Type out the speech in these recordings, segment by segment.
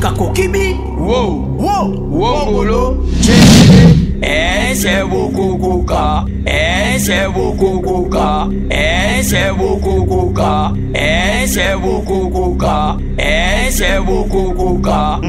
Kakokibi. Wow. Wow. Wow bolo. C'est beaucoup coca. C'est beaucoup coca. C'est beaucoup coca. C'est beaucoup coca. C'est beaucoup coca.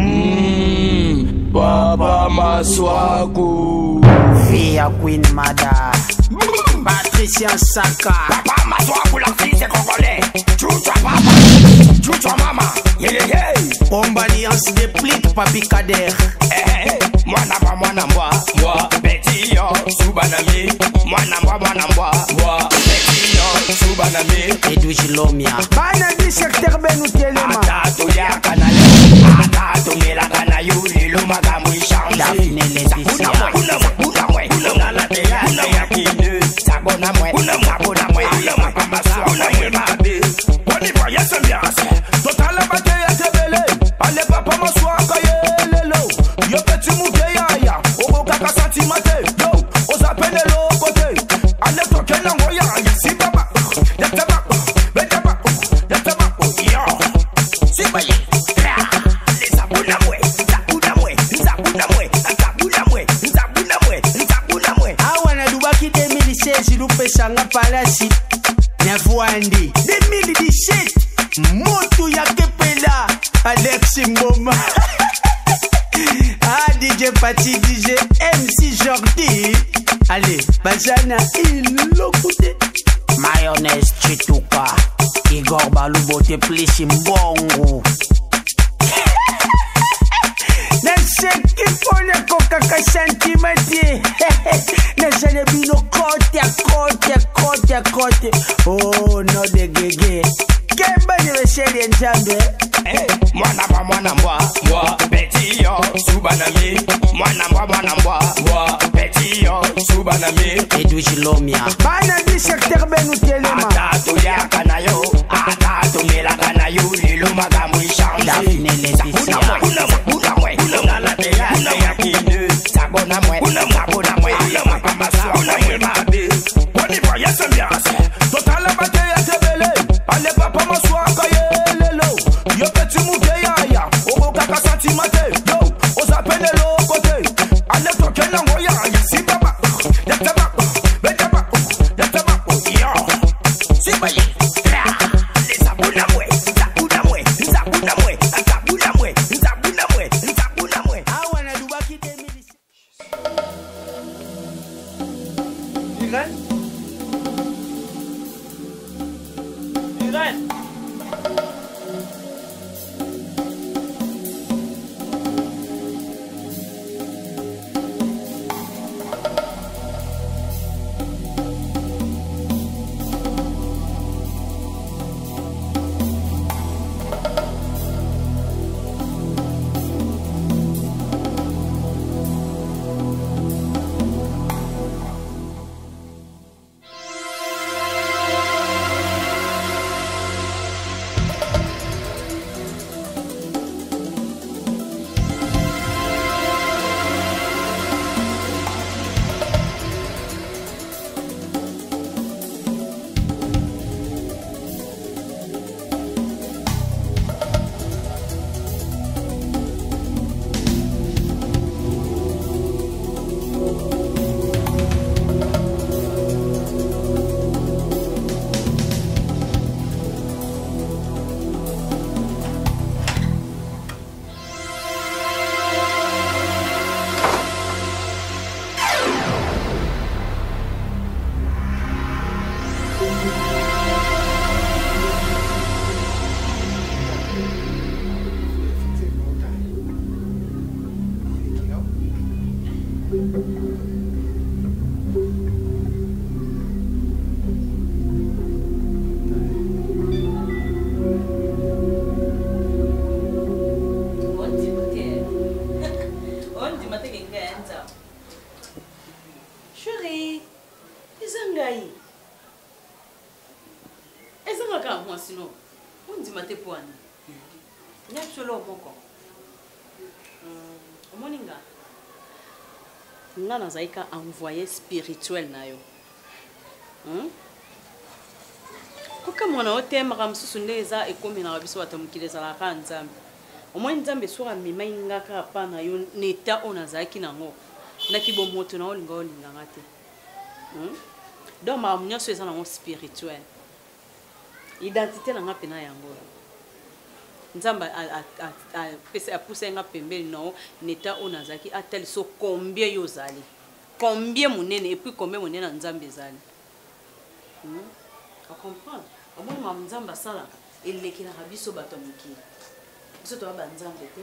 Papa Maswaku. Via Queen Mada. Patricia Saka. Papa Maswaku, la fille c'est congolais. Choucha papa. Choucha mama. Yeah. Bomba alliance de plique Papi Kader. Mwana moi petit yo subanami mwana moi petit yo subanami Edu Jilomia Bana di secteur benu telema Atato ya kanale Atato mela kana yuli luma kamu ishanzi Daphne Laetitia Una la te ya kine Sabona mwe Una mwe babi Wani voye sembiance Total la bate ya tebele Ale papa Maswaka yelelo Yo petit mouke ya Ogo kaka santimate Yo, oza pene lo kote Ale toke na ngoya Si baba Yataba Betaba Yataba Yo Si baye Zabuna mwe Awa na dubaki 2016 Lupe shanga palasi Nevuandi 2017 Motu ya kepela Alex Ngoma DJ Pati, DJ MC Jordi. Allez, Bazana, il l'occupe. Mayonnaise Chituka. Igor Balubo te plisi mbongo. Nase kipone kokaka sentimenti. Nase ne bino kote. Oh, no de gege. Kemba ni weseli njambe. Mwana moi petit yo subanami mwana moi petit yo subanami Edu Jilomia Bana di secteur benu telema Atato ya kanayo Atato mela kanayo liluma kamu ishanzi Daphne Laetitia Una la te ya kine Sabona mwe Una mwe babi Wani voye sembiance Total la bate ya tebele Ale papa Maswaka yelelo Yo petit mouke ya Ogo kaka santimate Yo, oza pene lo kote Ale toke na ngoya Si baba Yataba Betaba Yo Si baye Zabuna mwe Awa na dubaki 2016 Irene Chérie, Izangai. Ezanga moi sinon. On dit maté pour Anna. N'y a solo moko. Moninga. Nga nazaika envoyé spirituel na yo. Koka mwana otema kamsusu ndeza ekomi na biso batamukileza la kanzambe. au moins nzambe soka mema ingaka pana yo neta onazaki nango ndaki bo moto na olinga olinganga te donc ma nyonso eza nango spirituel identité nanga pena yango nzambe apousa nga pembeni nao neta onazaki atali so combien yo zali combien monene et puis combien monene na nzambe ezali a comprendre au moins ma nzambe asala elekelaka biso bato ya mokili biso toya banzambe te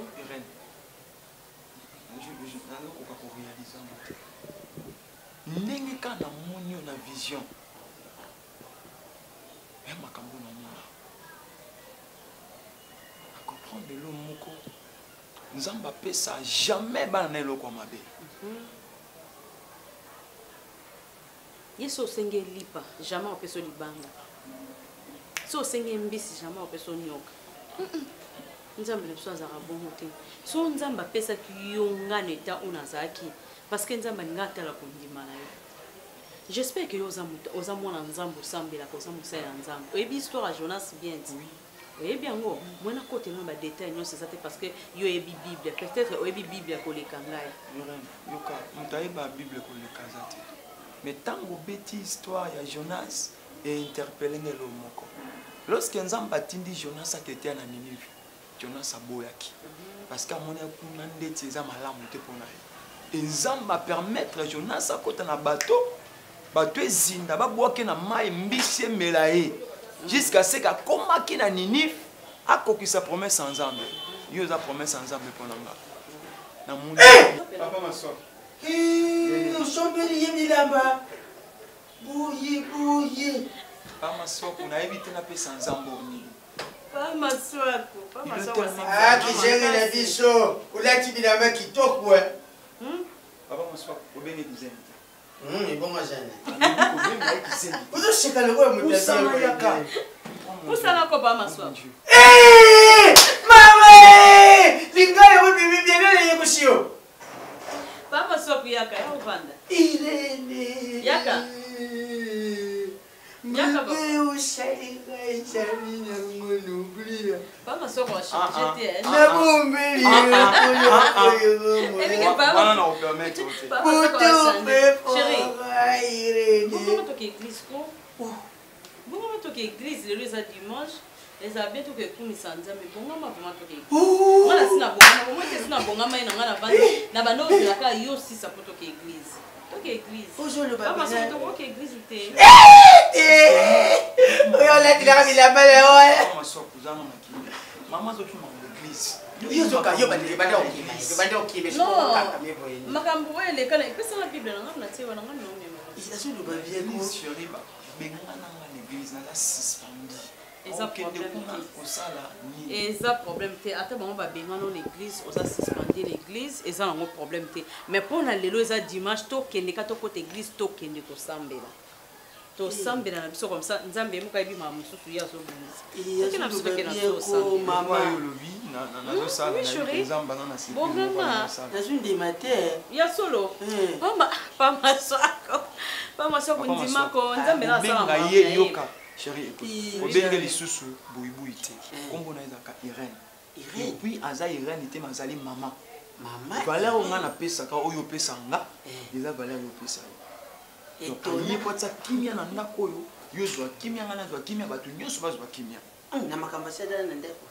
nazokoka korealize yango te ndenge kaka na moni yo na vision ya makambo na mona akomprendre lelo moko nzambe apesa jamais bana na eloko ya mabe yesu osenge lipa jamais opesa libanga so osenge mbisi jamais opesa nyoka nzambe na biso azalaka bongo te so nzambe apesaki yo nga na eta oyo nazalaki parce que nzambe alinga atala kondima na yo j'espère que yo oza mwana nzambe osambelaka oza mosali ya nzambe oyebi histoire ya jonas bien ti oyebi yango mwena kotela na badetail nyonso eza te parce que yo oyebi bible peut-être oyebi bible ya koleka ngai yoka moto ayeba bible koleka aza te mais ntango obeti histoire ya jonas einterpele ngelo moko lorsque nzambe atindi jonas akete na ninive jonas aboyaki parce que amoni kuna ndeti eza malamu te mpona ye nzambe apermettre jonas akota na bato ezinda babwaki na mai mbisi emela ye jusqu'à ce qu'akomaki na ninive akokisa promesse ya nzambe yo eza promesse ya nzambe mpona nga na moni papa maso osombeli ye milamba buyi papa maso nayebi te napesa nzambe onini kijenge na biso olati bilamba kitoko papa maso obenge dizaine ebongo jane ozoseka lokola motabiaka osala ko ba maswa mama lingai obibi bienele yekusio ba maswa yaka ya uvanda irene yaka Mbe ushalika ichamina mwenublia Pama soko wa chete na bumbeli wana na opermete ote chérie bongo to ke église ko bongo to ke église le lundi dimanche les a bientôt que pour misanza mais bongo ma vraiment to ke wala sina bongo moi te sina bongo mai na ngana vandi na bano la ka yo si sa poto ke église to ke église aujourd'hui ba pama soko to ke église te oyo la tila bila bale oya mama soko zana makini mama zo tuma l'église yo zoka yo bande okime so kaka mebo yini makambo ele kana pesa la bible na ngana tsewa na ngana no mema itasu lo ba vie ko chérie ba bengana na l'église na la suspendi eza problème te ata bango babenga no l'église oza suspendre l'église eza nango problème te mais mpona lelo eza dimanche tokende ka tokota église tokende tosambela tosambela na biso comme ça nzambe yemuka yebi mama mosusu ye azobimisa ya solo pamaswako ndimako nzambe nasala chérie, obenge lisusu boyiboyi te kombo na ezaka Irène et puis aza Irène ite mazali mama valeur nga na pesaka oyo pesa nga eza valeur yo pesa yo donc ye potsa kimia na ndako oyo yo zwa kimia nga na zwa kimia bato nyonso bazwa kimia na makambo sada na ndeko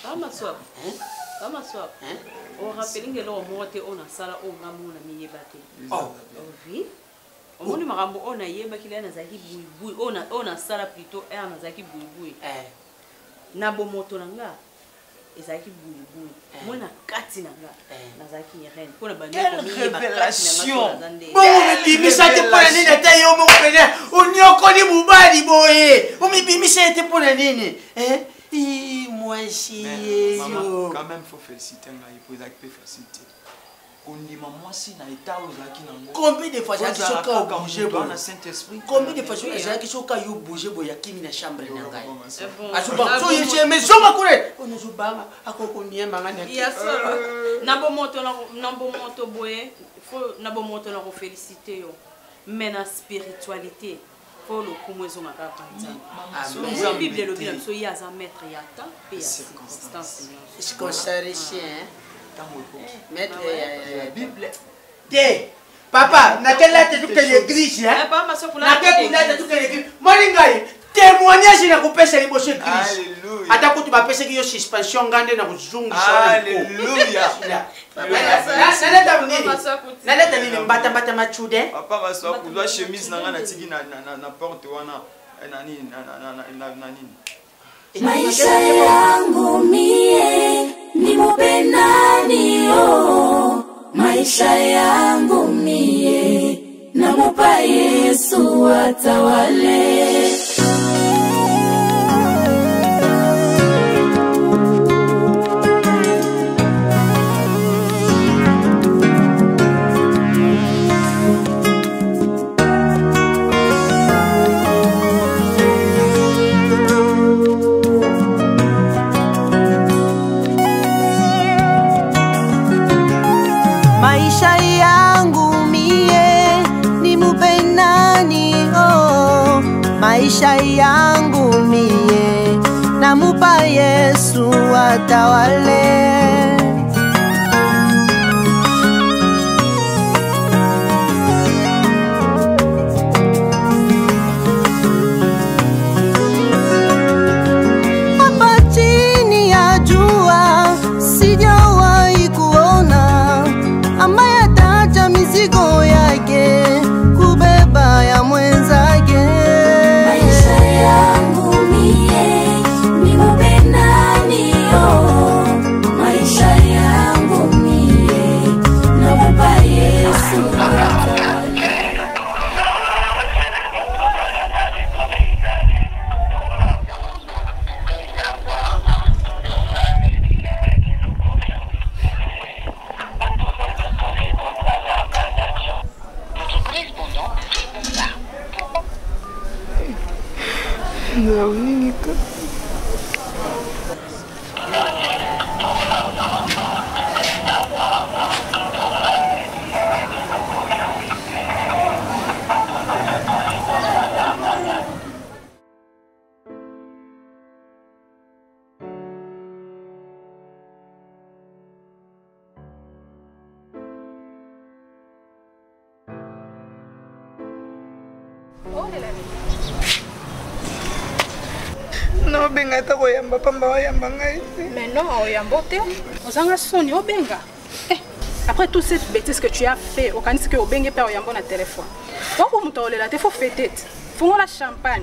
Pama swap o rappeling lo mo te ona sala o ngamu na miyeba te oui omoni makambo ona yeba kile na zaki buibui ona sala plutôt na zaki buibui na bomoto nanga ezaki buibui mona kati nanga na zaki Irène pona bande ko miyeba kati nanga bon bimisa te pona nini ata yo mo pene unyoko ni bubali boye umibimisa te pona nini moi chérie quand même faut féliciter ngai pour ezaki facilité ondima mwasi na état ozaki nango combien de fois j'ai choqué bouger dans le Saint-Esprit combien de fois j'ai choqué yo bouger boya kimi na chambre na ngai asuba so yeye mais so makure on zubanga akoko niema ngana ya solo na bomoto boye faut na bomoto na ko féliciter yo mais na spiritualité faut le coup moi zonga kaka nzambe bible le bien so ya za maître ya temps et ya circonstance je consacre chien maître ya bible té papa na quelle lettre tu que l'église hein pas ma soeur pour na quelle lettre tu que l'église moningai témoignage na kupesa liboso église ata kutu ba pesa kiyo suspension ngande na kuzungisa alléluia naleta nini mbata machude papa masoeur kuzwa chemise nanga na tiki na porte wana nani maisha yangu mie nimupe nani oh maisha yangu mie namupa Yesu atawale. Maisha yangu mie nimupe nani oh maisha yangu mie namupa Yesu atawale. Hapa chini ya jua sijawahi kuona ambaye ataacha mizigo yake kubeba ya mwenzake. Maisha yangu mie nimupe nani oh maisha yangu mie namupa Yesu atawale. No benga ta koyamba pamba wayamba ngai. Mais non, oyambo te. Ozanga soni obenga. Après toute cette bêtise que tu as fait, au canisi que obenge pa oyambo na téléphone. Wako muto olela te faut fêter. Faut la champagne.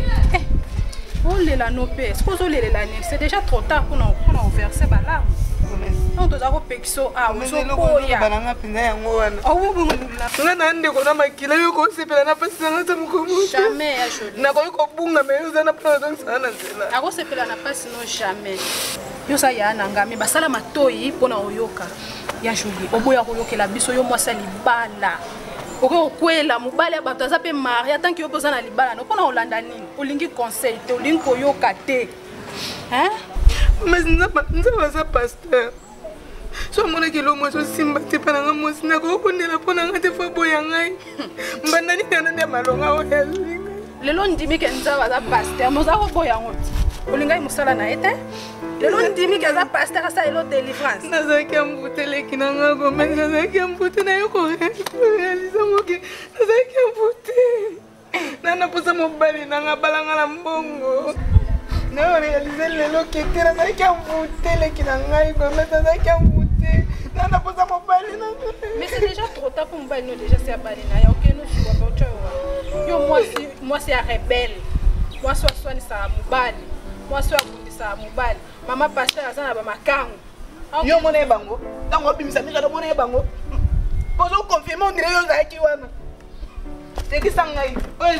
Oh lela no pe. Est-ce que olela ni c'est déjà trop tard pour nous verser balarme. On doit avoir pexo ah on so koya. Bananga pinda yango wana. Oh oui nga na ndeko na makila yo ko sepela na pasi na ta mukomo. jamais ya joli. Na ko bunga me yo na pa na sana nzela. Ako sepela na pasi non jamais. Yo sa ya na ngami basala matoyi pona oyoka. Ya joli. Oboya koyokela biso yo mwasa libala. Oko kwela mubale bato azape maria tant que yo poza na libala no pona olanda nini. Olingi conseil te olingi koyoka te. Hein? Mais nzaba za pasteur. So mona kilo mo so simba te pananga mo sina ko konela pona ngate fo boya ngai. Mbandani kana ndia malonga o helinga. Lelo ndimi ke nzaba za pasteur mo za ko boya ngoti. Olinga musala na ete? Lelo ndimi ke za pasteur asa elo délivrance. Nazaki ambutele kinanga go mais nazaki ambute na yo ko réaliser mo ke nazaki ambute. Nana posa mo bali nanga balanga la mbongo. Na réaliser lelo ke tira nazaki ambutele kinanga go mais nazaki ambute. Nana posa mo bali nanga. Mais c'est déjà trop tard pour mbali no déjà c'est abali na ya okeno chwa ba ocho. Yo moi c'est rebelle. Moi soit ni sa mubali. Moi soit sa mubali. Mama pasteur azana ba makangu. Yo mona ebango. Tango bimisa mika do mona ebango. Pozo confirmer on dirait yo zaki wana. Teki sangai.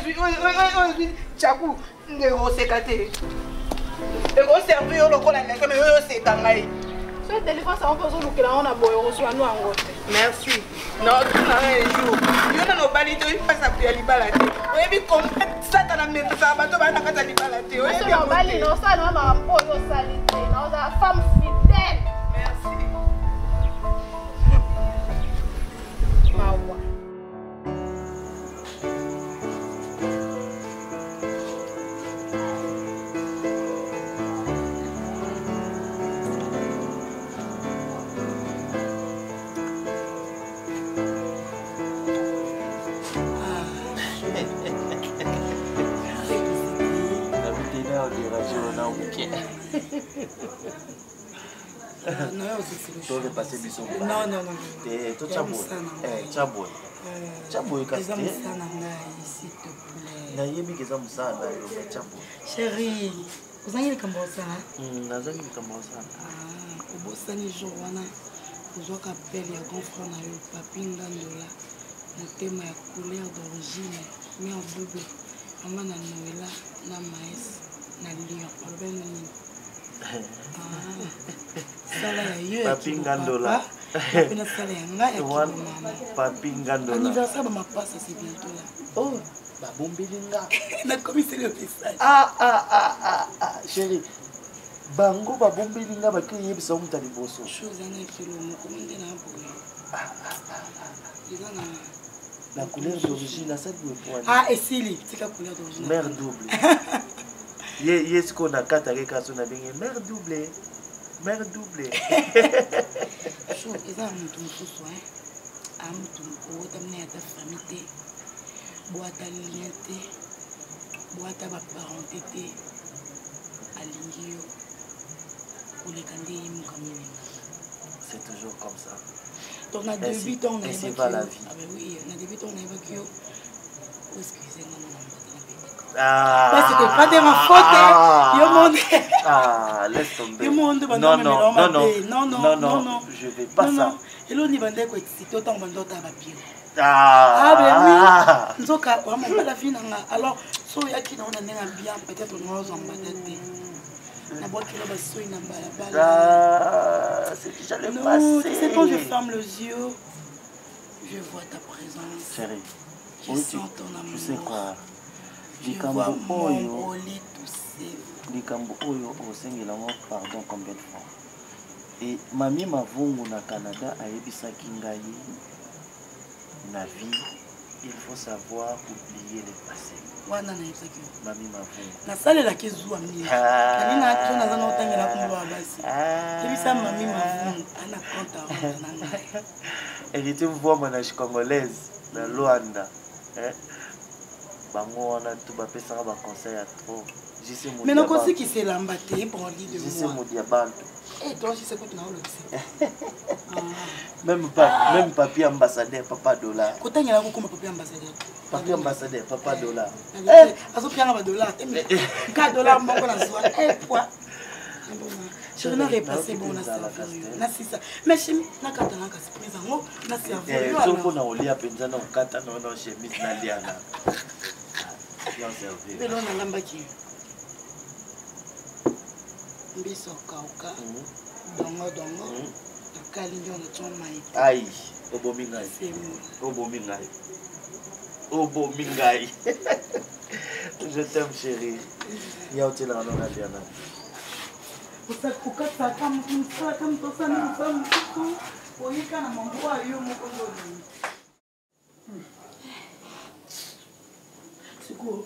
Ozi chaku ndego sekate. Ego servi yo lokola ndeke me yo setangai. So téléphone ça on peut zo lukela on a boyo reçoit nous angote. Merci. Non, tu n'as un jour. Yo na no bali to passe à prier libala te. Oyebi comprendre ça ta na meta ça ba to ba na kata libala te. Oyebi no bali no ça no ma po yo salite. No za femme fidèle. Merci. Mawa. au bouquet. Tu veux passer du son? Non. Tu as beau. Tu as beau. Tchaboy S'il te plaît. Chérie, vous avez comme ça? Au Bosani jour wana, vous avez appelé à grand frère na yo papi ngandola, mon thème à couleur d'origine, mais en double. Maman na Noëlla, na maïs, na lion, albenani. Sala ya yo. Papi ngandola. Papi na sala ya nga ya kimama. Papi ngandola. Anniversaire ba ma passe c'est bientôt là. Oh, ba bombelinga. Na commissaire le message. Chérie. Bango ba bombelinga ba kiye bisa umuta liboso. Chose na kilo mo komende na boye. La couleur d'origine, la salle de poids. Et Sili, c'est la couleur d'origine. Mère double. Yes, qu'on a quatre avec la sonne avec mère doublée. Mère doublée. Chose, ils ont un mouton soin. Un mouton, ou t'amener à ta famille, boîte à l'union, boîte à ma parenté, à l'ingio, ou les candés, mon camion. C'est toujours comme ça. Donc, on a début, on a évacué. La vie. Ah, ben oui, on a début, on a évacué. Excusez-moi, parce que pas de ma faute. Laisse tomber. Non, je vais pas ça. Et l'on y va dire que c'est autant de temps à papier. Ah, ben oui. Nous avons la vie. Alors, so il y a qui on a bien, peut-être on va en battre. C'est déjà le passé. Tu sais, quand je ferme les yeux, je vois ta présence. Chérie, je sens ton amour. Tu sais quoi? Je vois mon lit tousser. Likambo oyo osengela ngo pardon combien de fois? Et Mami Mavungu na Canada a ebisaki ngai na vie. Il faut savoir oublier le passé. Wana na yebisaki Mami Mavungu. Na sale la kezwa mini. Kani na tona za no tangela kumba basi. Ebisa Mami Mavungu ana compte na ngai. Elle était voix manage congolaise na Luanda. Bango wana tu ba pesa ba conseil à trop. Mais non aussi qui s'est lambaté pour lui de moi. Je sais mon diabanto. Et toi si c'est quoi tu n'as pas le même papier ambassadeur papa dollar. Kota ngela ko comme papier ambassadeur. Papier ambassadeur papa dollar. Azo pianga ba dollar. 4 dollars moko na zwa. Quoi? Je n'ai repassé bon na serveur. Na sisa. Mais chez na kata na ka surprise ngo na serveur. Zombo na olia penza na kata na chemise na liana. Mais là on a lambaki. Mbiso kauka. Dongo. Kalinyo na chomai. Aïe, obomingai. Obomingai. Je t'aime chérie. Yaotil rano na liana. Usakukata kama mtosa ni mfamu kitu. Oika na mambo ayo mkondo. Siku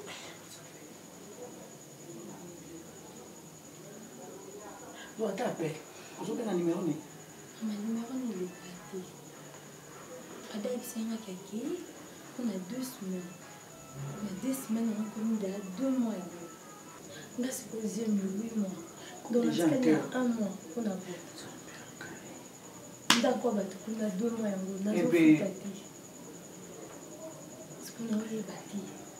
tu as tapé. Vous avez un numéro ni? Mais numéro ni le platé. Ada ibsenga kaki. On a 2 semaines. On a 2 semaines on a connu il y a 2 mois. On a supposé 8 mois. Donc il y a 1 mois on a vu. D'accord, on a 2 mois on a fait kati. Ce qu'on a bâti.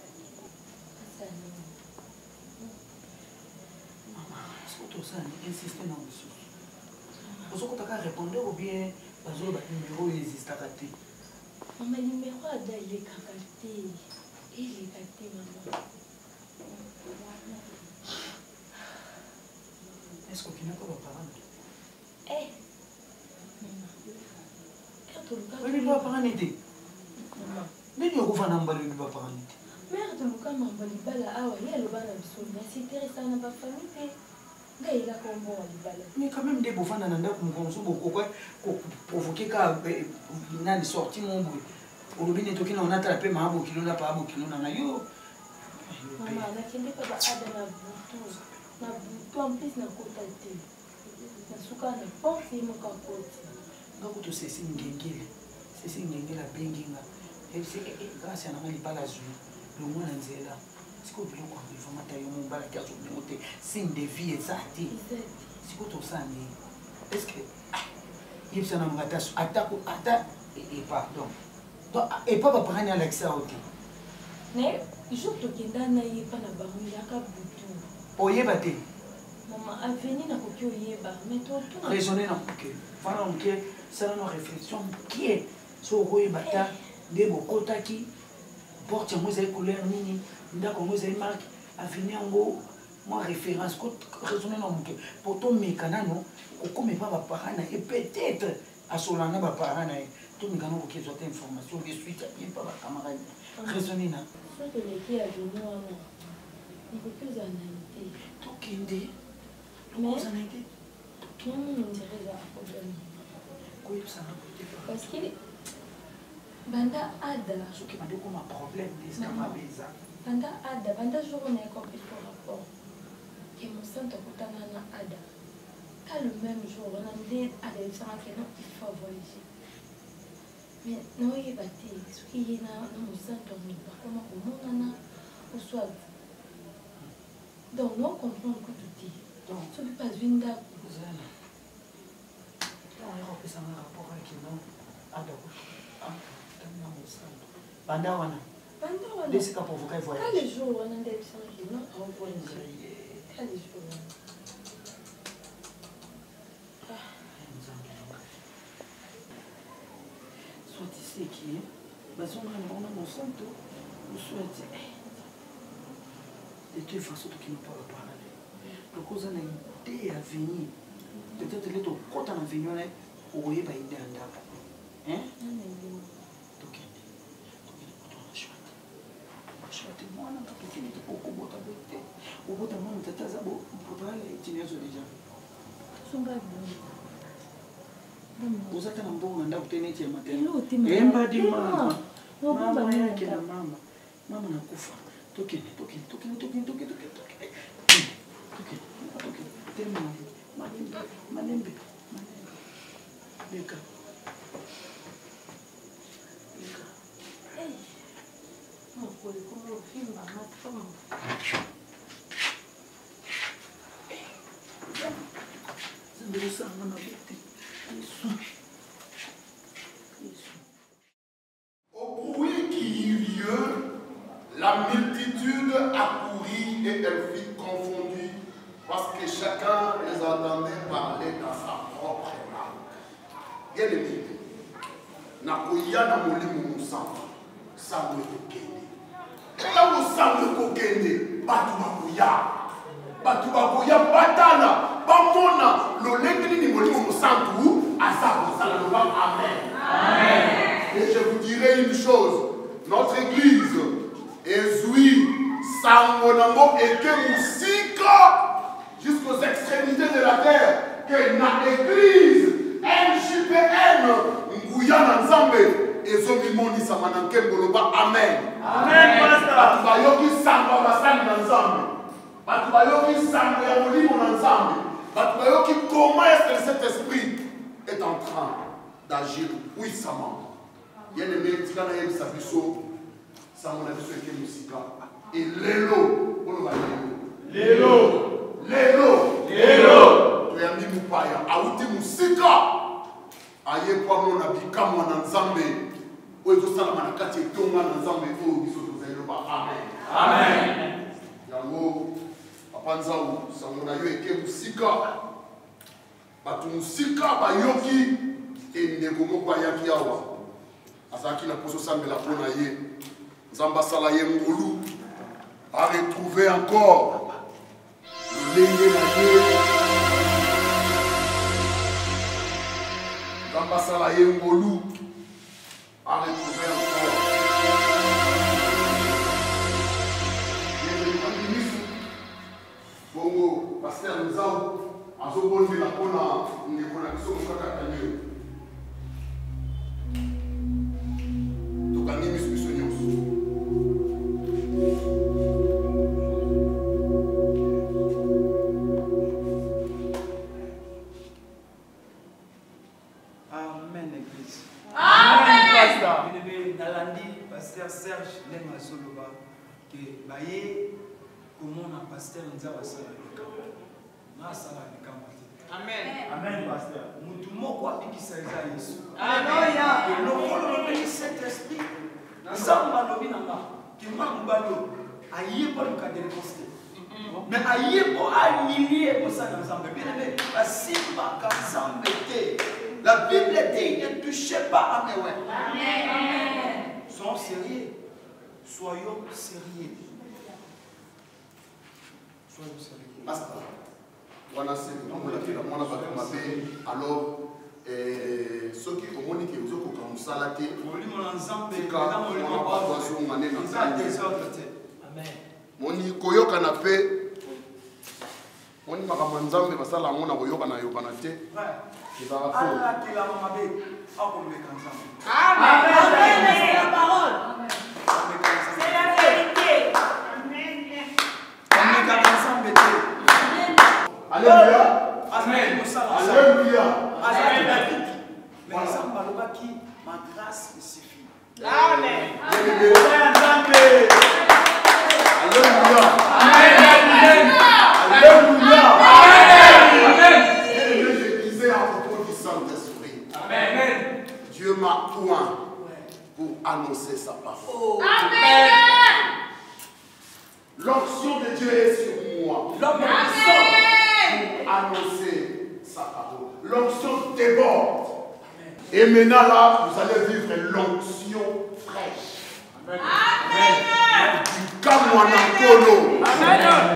Tout ça, insister dans le sous. Vous avez qu'à répondre ou bien parce que le numéro existe à côté. Maman, le numéro il est cacaté. Il est cacaté, maman. Est-ce qu'il n'y a pas de parents? Eh, oui, il va parler d'idée. Mais il y a un enfant qui va parler d'idée. Mère de Luka m'a dit bala awa il y a le bala bisoni c'est intéressant na ba famille ngai la kombo bala mais quand même des bofana nanda kumkonso boko quoi provoquer ka na ni sorti mon bruit au robinet to kina on attraper ma abo kilo na pa abo kilo na yo maman na kende pa ba ada na butu en plus na kota te na suka na porte mo ka porte ngako to sesi ngengela benginga et c'est grâce à na mali bala zu le moins nzela Ce que vous voulez qu'on fasse, mon bal qui a monté, signe de vie et ça. C'est quoi tout ça? Est-ce que il s'en a attaque et pardon. Et pas prendre Alexa aussi. Mais je te dis que je pas na barou ya ka butu. Oyeba te. Maman a venu na koki oyeba mais toi tout. Raisonner na koki. Voilà on que ça une réflexion qui est sur oyeba ta de bokota qui porte moi ces couleurs nini ndako moi ces marque a venir ngo moi référence raisonner na koki pour ton mécanano comme pas parana et peut-être à solana ba parana tout mécano qui soit information de suite et pas ba camarade raisonner na ce que les qui a venu wana il faut que ça n'aille to kende mais ça n'aille non on dirait ça problème quoi ça n'a parce que banda ada ce qui m'a dit comme un problème des camabeza banda ada banda jour on est compris pour rapport et mon centre kutana na ada quand le même jour on a dit à des gens qui non il faut voyager mais non il est battu ce qui est là mon centre on pas comment on a au soit donc nous comprenons que tout dit donc ce n'est pas une date ça a un rapport avec nous ada banda wana laissez pour vous voyager quand les jours on a des gens qui non on voyager quand les jours soit ici qui est basé on a mon santo ou soit de toute façon qui ne peut pas parler donc on a une idée à venir peut-être les deux côtés à venir on voyait pas idée à ndaka hein donc chouette moi on a tout fini pour kubota bote ubota mama tataza bo papa itinezo déjà songa vous êtes en bon on a obtenu tes matin emba di mama mama yake na mama nakufa tokeni tena manembe beka Au bruit qui eut lieu, la multitude accourut et elle fut confondue parce que chacun les entendait parler dans sa propre langue. Bien aimé, nakoya na molimo musantu sango ekokende. Ntango sango ekokende, batu bakoya batana bamona lolenge nini molimo musantu aza kozala loba amen. Amen. Et je vous dirai une chose, notre église ezui sango nango eke musika jusqu'aux extrémités de la terre que na église NJPN nguya na nzambe ezomimonisa na nkembo loba amen. Amen pastor. Batu bayoki sango basali na nzambe. Batu bayoki sango ya molimo na nzambe. Batu bayoki comment est-ce que cet esprit est en train d'agir puissamment. Bien aimé, tika na yebisa biso sango na biso eke musika. Et lelo, on va lelo. Toyambi mupaya, auti musika. Aye kwa mona bikamwa na nzambe. Oyo salama na kati etonga na nzambe oyo biso tozali ba amen. Amen. Yango papa nzau sango na yo eke musika. Batu musika bayoki endeko moko ayaki awa. Azaki na poso sambela pona ye. Nzamba sala ye ngolu a retrouvé encore l'ennemi na ye. Nzamba sala ye ngolu a retrouvé encore. Bongo pasteur Nzau azobonde la pona ndeko na biso mokaka tanyo. Tokangi biso nyonso. Amen église. Amen pasteur. Nalandi pasteur Serge Lema Soloba que baye comment on a pasteur nzaba sala na sala kama Amen. Amen pasteur mutu moko abikisa eza Yesu Amen. lokolo lobi Saint-Esprit nzamba lobi nanga kimbangu balo aye pas le cas de réponse mais aye po humilier pour ça dans Zambé bien aimé asimba ka Zambé te la Bible dit ne touchez pas à mes ouais. Amen. Soyons sérieux. Soyons sérieux. Soyons sérieux. Basta. Wana sérieux. On l'a fait la mona ba mabe alors ceux qui omoni ke uzoko comme ça te moli mona Nzambe ka moli mona ba boisson ngane na Amen. Moni koyoka na pe moni makambo Nzambe basala ngona koyoka na yokana te. Allah qui l'a mabe a comme Nzambe. Amen. C'est la parole. C'est la vérité. Amen. Alléluia. Amen. Alléluia. Amen. Mais Nzambe alobaki ma grâce me suffit. Amen. Alléluia. Amen. Alléluia. Amen. Je disais à propos du Saint-Esprit. Amen. Dieu m'a oint pour annoncer sa parole. Amen. L'onction de Dieu est sur moi. L'homme pour annoncer sa parole. L'onction déborde. Et maintenant là, vous allez vivre l'onction fraîche. Amen. Amen. Du Kamwanakolo. Amen.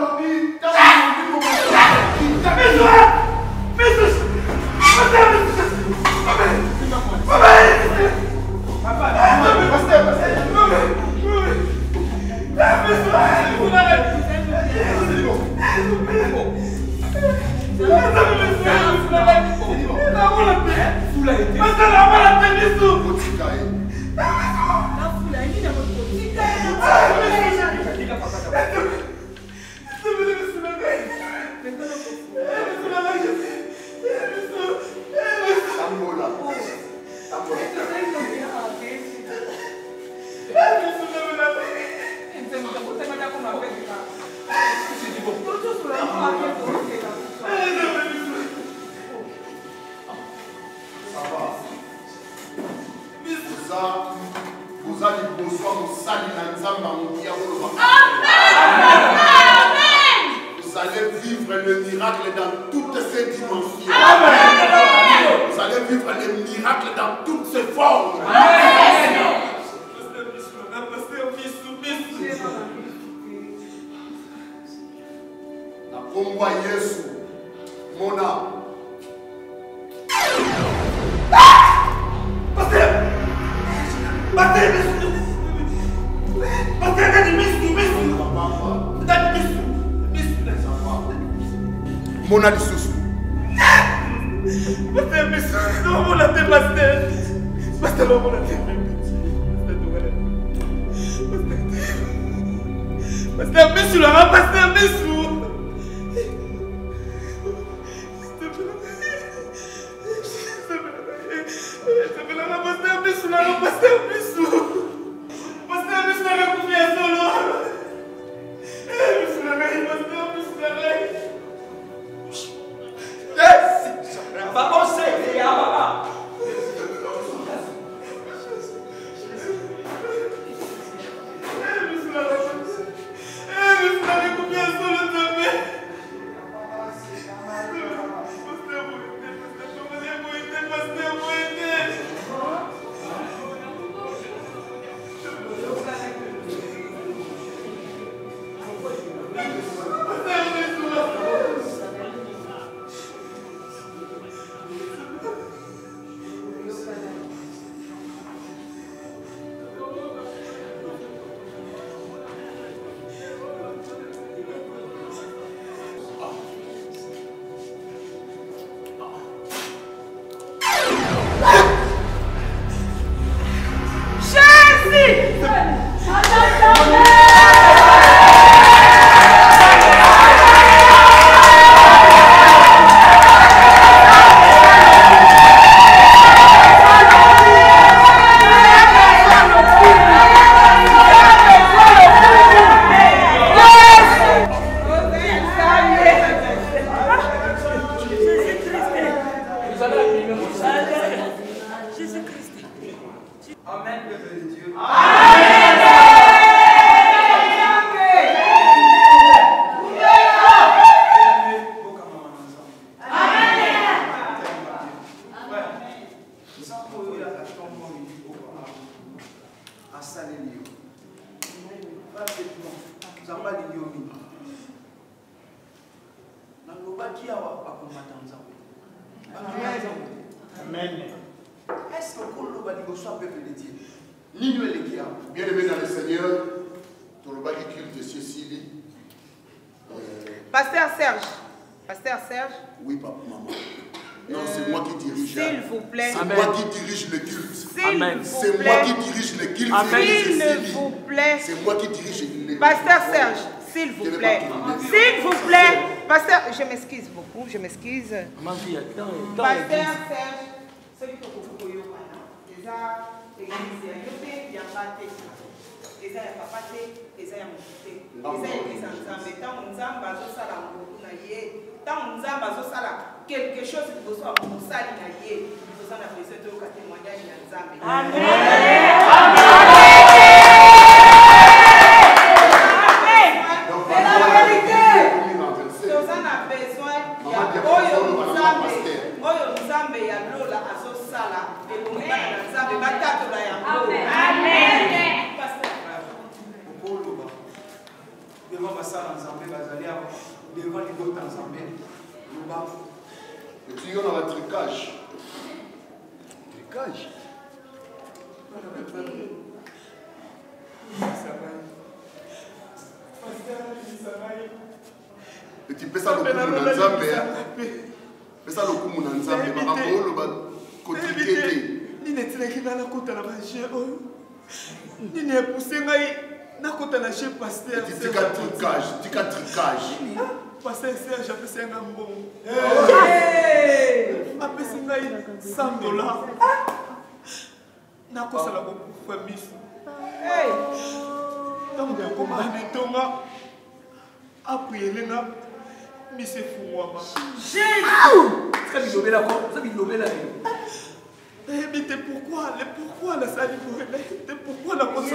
Vous allez vous allez vivre le miracle dans toutes ses dimensions. Amen. Vous allez vivre le miracle dans toutes ses formes. Amen. La combat Yesu, mon âme. Mona lisusu. Pasteur, non, mon la tête, pasteur. Pasteur, non, mon la tête. Pasteur, Missou, là, pasteur, Missou. Pasteur, Missou, là, pasteur, Missou. Pasteur, Missou, là, confiance solo. Missou, là, pasteur, Missou, là. Vamos ser papa. Missou, là, combien solo. qui a combattant. Amen. Est-ce que le baligo soit peuple de Dieu? Ni nous les qui a. Bien aimé dans le Seigneur, ton le bali culte de Cécilie. Pasteur Serge. Pasteur Serge. Oui, papa, maman. Non, c'est moi qui dirige. S'il vous plaît. C'est moi qui dirige le culte. Amen. C'est moi qui dirige le culte. S'il vous plaît. C'est moi qui dirige le Pasteur Serge, s'il vous plaît. S'il vous plaît. Pasteur, je m'excuse beaucoup, je m'excuse. Pasteur Serge, ce qui faut déjà l'église, il y a pas de eza ya papa te eza ya motu te eza eglise ya nzambe ntango nzambe azosala motu na ye ntango nzambe azosala quelque chose liboso ya mosali na ye toza na besoin toyoka témoignage ya nzambe toza na besoin ya oyo nzambe ya lola azosala elongana na nzambe batatola yango devant Bassala Nzambe, Bazalia, devant les autres Nzambe, et tu y en a un tricage. Tricage. Et tu peux ça le coup mon Nzambe. Fais ça le coup mon Nzambe. Ma parole va continuer. Ni n'est-il qu'il a la côte à la magie. Ni n'est poussé na kota na chef pasteur tika tricage pasteur Serge apesi nga mbongo apesi ngai $100 nakosala kokufa miso ntango yakoma netonga apuyele nga miso efungwama mais t'es pourquoi la salle t'es pourquoi la cause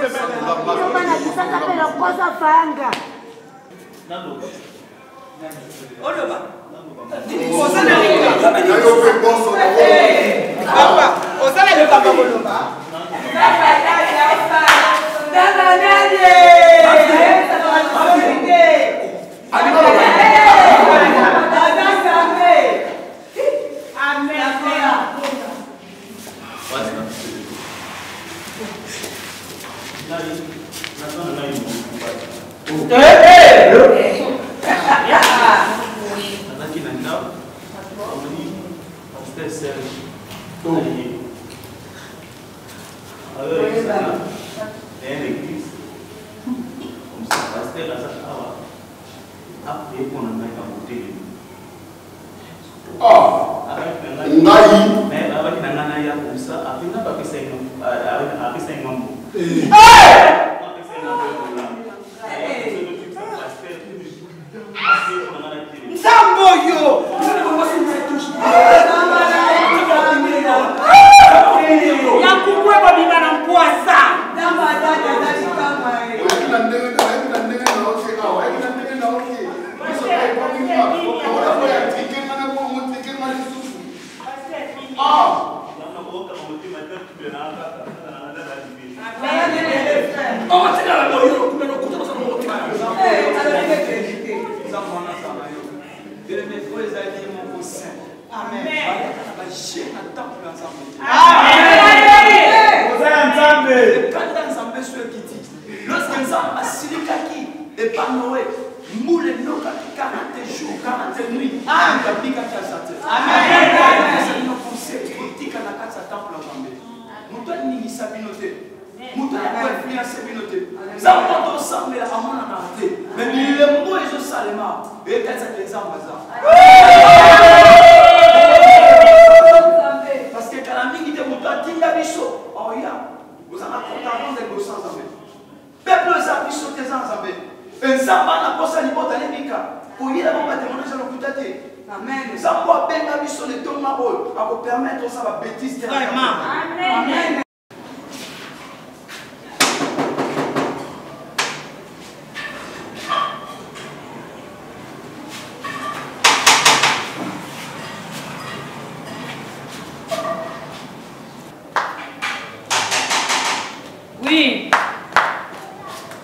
Oui.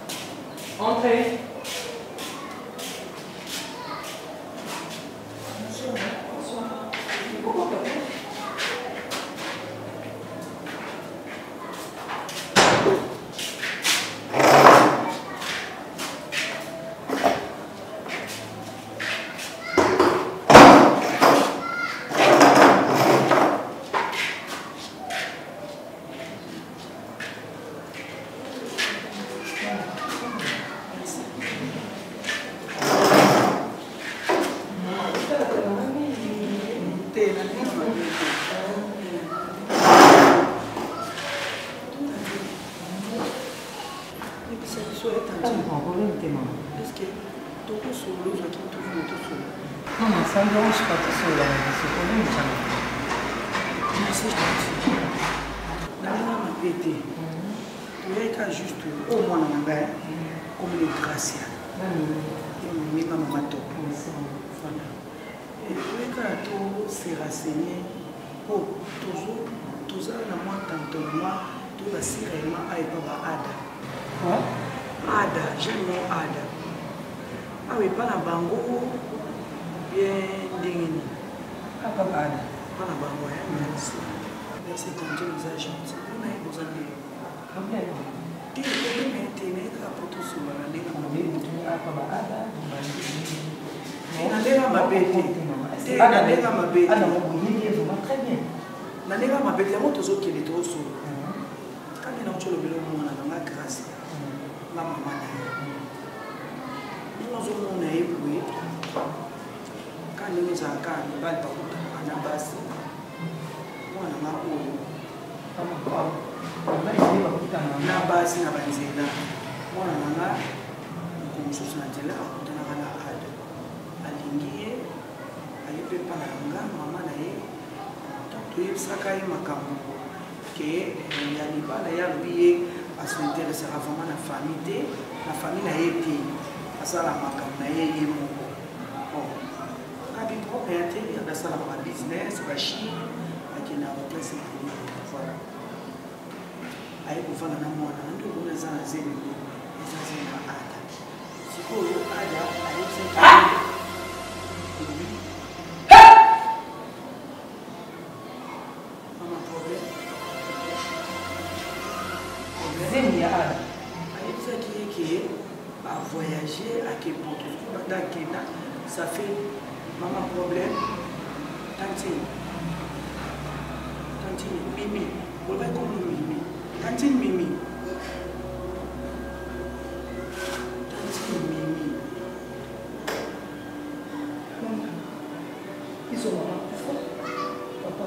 Entrez. tout solo, je trouve toujours tout solo. Non, mais ça me dérange pas tout solo, c'est pour nous, jamais. Merci, gentil. Dans la pété, tu es juste au moins en bas, comme les gracias. Et maman top. Voilà. Et tu es tout se renseigner pour toujours, tout ça, moi, tantôt, moi, tout va si réellement à Epaba Ada. Quoi? Ada, j'aime mon Ada. Ah oui, pas la bango, bien dingini. Ah, pas Ada. Pas la bango, merci. Merci, ton Dieu nous a gentil. On a besoin de lui. Problème. Tu es maintenant pour tout ce monde. Nalenga mabete ya moto zokele to so. Kani na ucholo bilo mwana na grâce. La mama na ye. Nous zo mona ebwe. Kani nous akani bali pa kuta ana basi. Mwana na oyo. Na basi na banzela. Mwana nanga kumsusu na tela akutana kana ada. Alingie ayepe pa nanga mama na ye. Saka ye makambo ke ya libala ya biye asinteressera vraiment na famille na famille na ye te asala makambo na ye ye moko bon abi propre ya te ya basala ma business ba chine akina replace voilà aye kufana na mwana ndio kuna sana zeni eza zeni na ada sikoyo ada aye sasa voyager à quel point ça fait maman problème tantine mimi on va comme mimi tantine mimi ils sont papa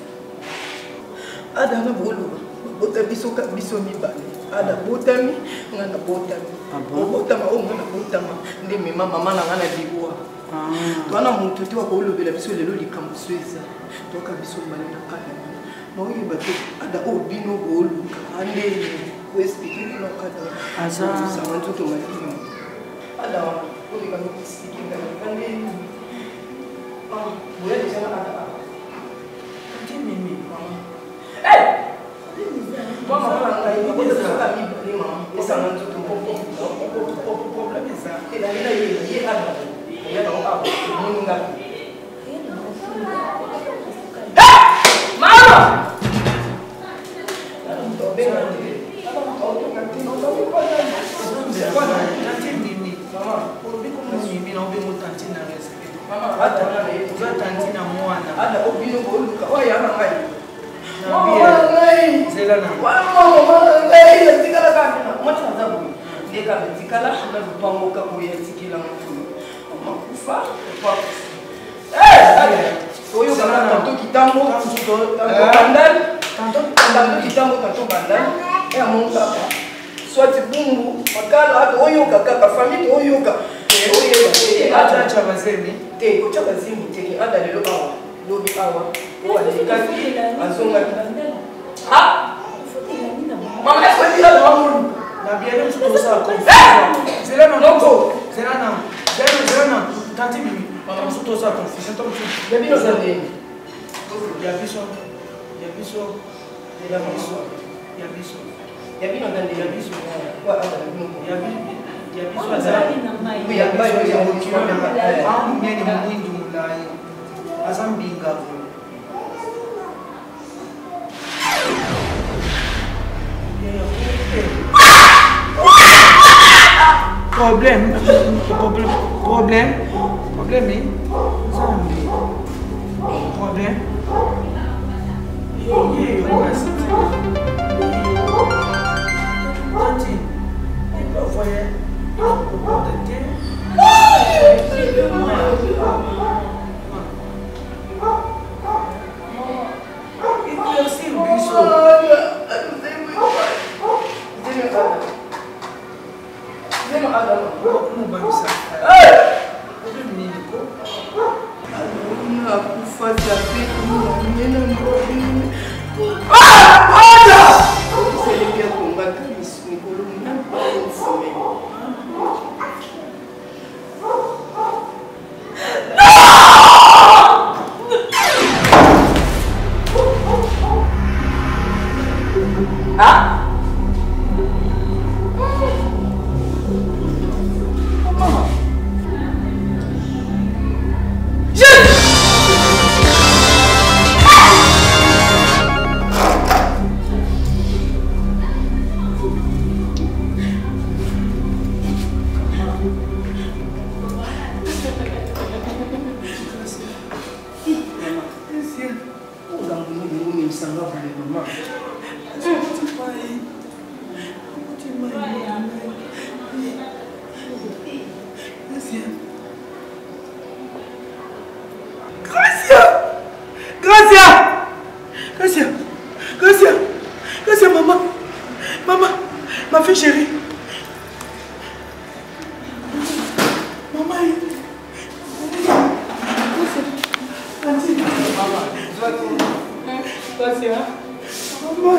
ada na bolo bota biso mibale ada botami ngana botami botama o ngana botama nde mema mama na ngana liwa twana muntu ti wako ulobela biso lelo likambo sweza toka biso mbali na kana no yiba te ada o bino boluka ande ko expliquer no kada aza sa wantu to ngana ada o lika no expliquer ngana ande boya de sana ada ti mimi mama mama mama ngai ko de sa mi bali mama esa wantu to problème ça et la ye ada ya no abo munga mama soit bungu makala ato oyoka kaka famille oyoka acha bazemi te ko cha bazemi te ada lelo awa lobi awa o alikaki azonga ha mama est-ce que tu as maman na bien tout ça confusion c'est là non tanti mimi mama tout ça confusion tom tu bino zande ya biso ya bino zande ya biso wa ada bino ya biso azali ya bayo ya mukiro na mimi ni mwingi mulai azambinga problème zambi problème Hey! kasi ha. Mama.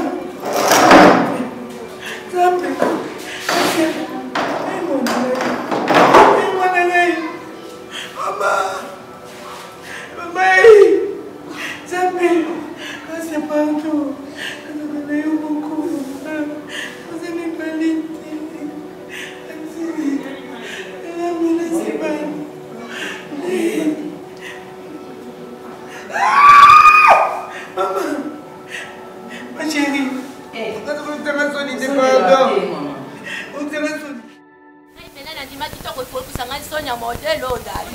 Zambi. Kasi. Ay mo na ngayon. Mama. Mama. Zambi. Kasi pardon. Ano ka na yung mukha. Kasi may baliti. Kasi. Alam mo na si Ban. Mama. Ma chérie. Quand on te rend son idée, pardon. On te rend son idée. Ndima kitoko ifokusanga Sonia modèle odali.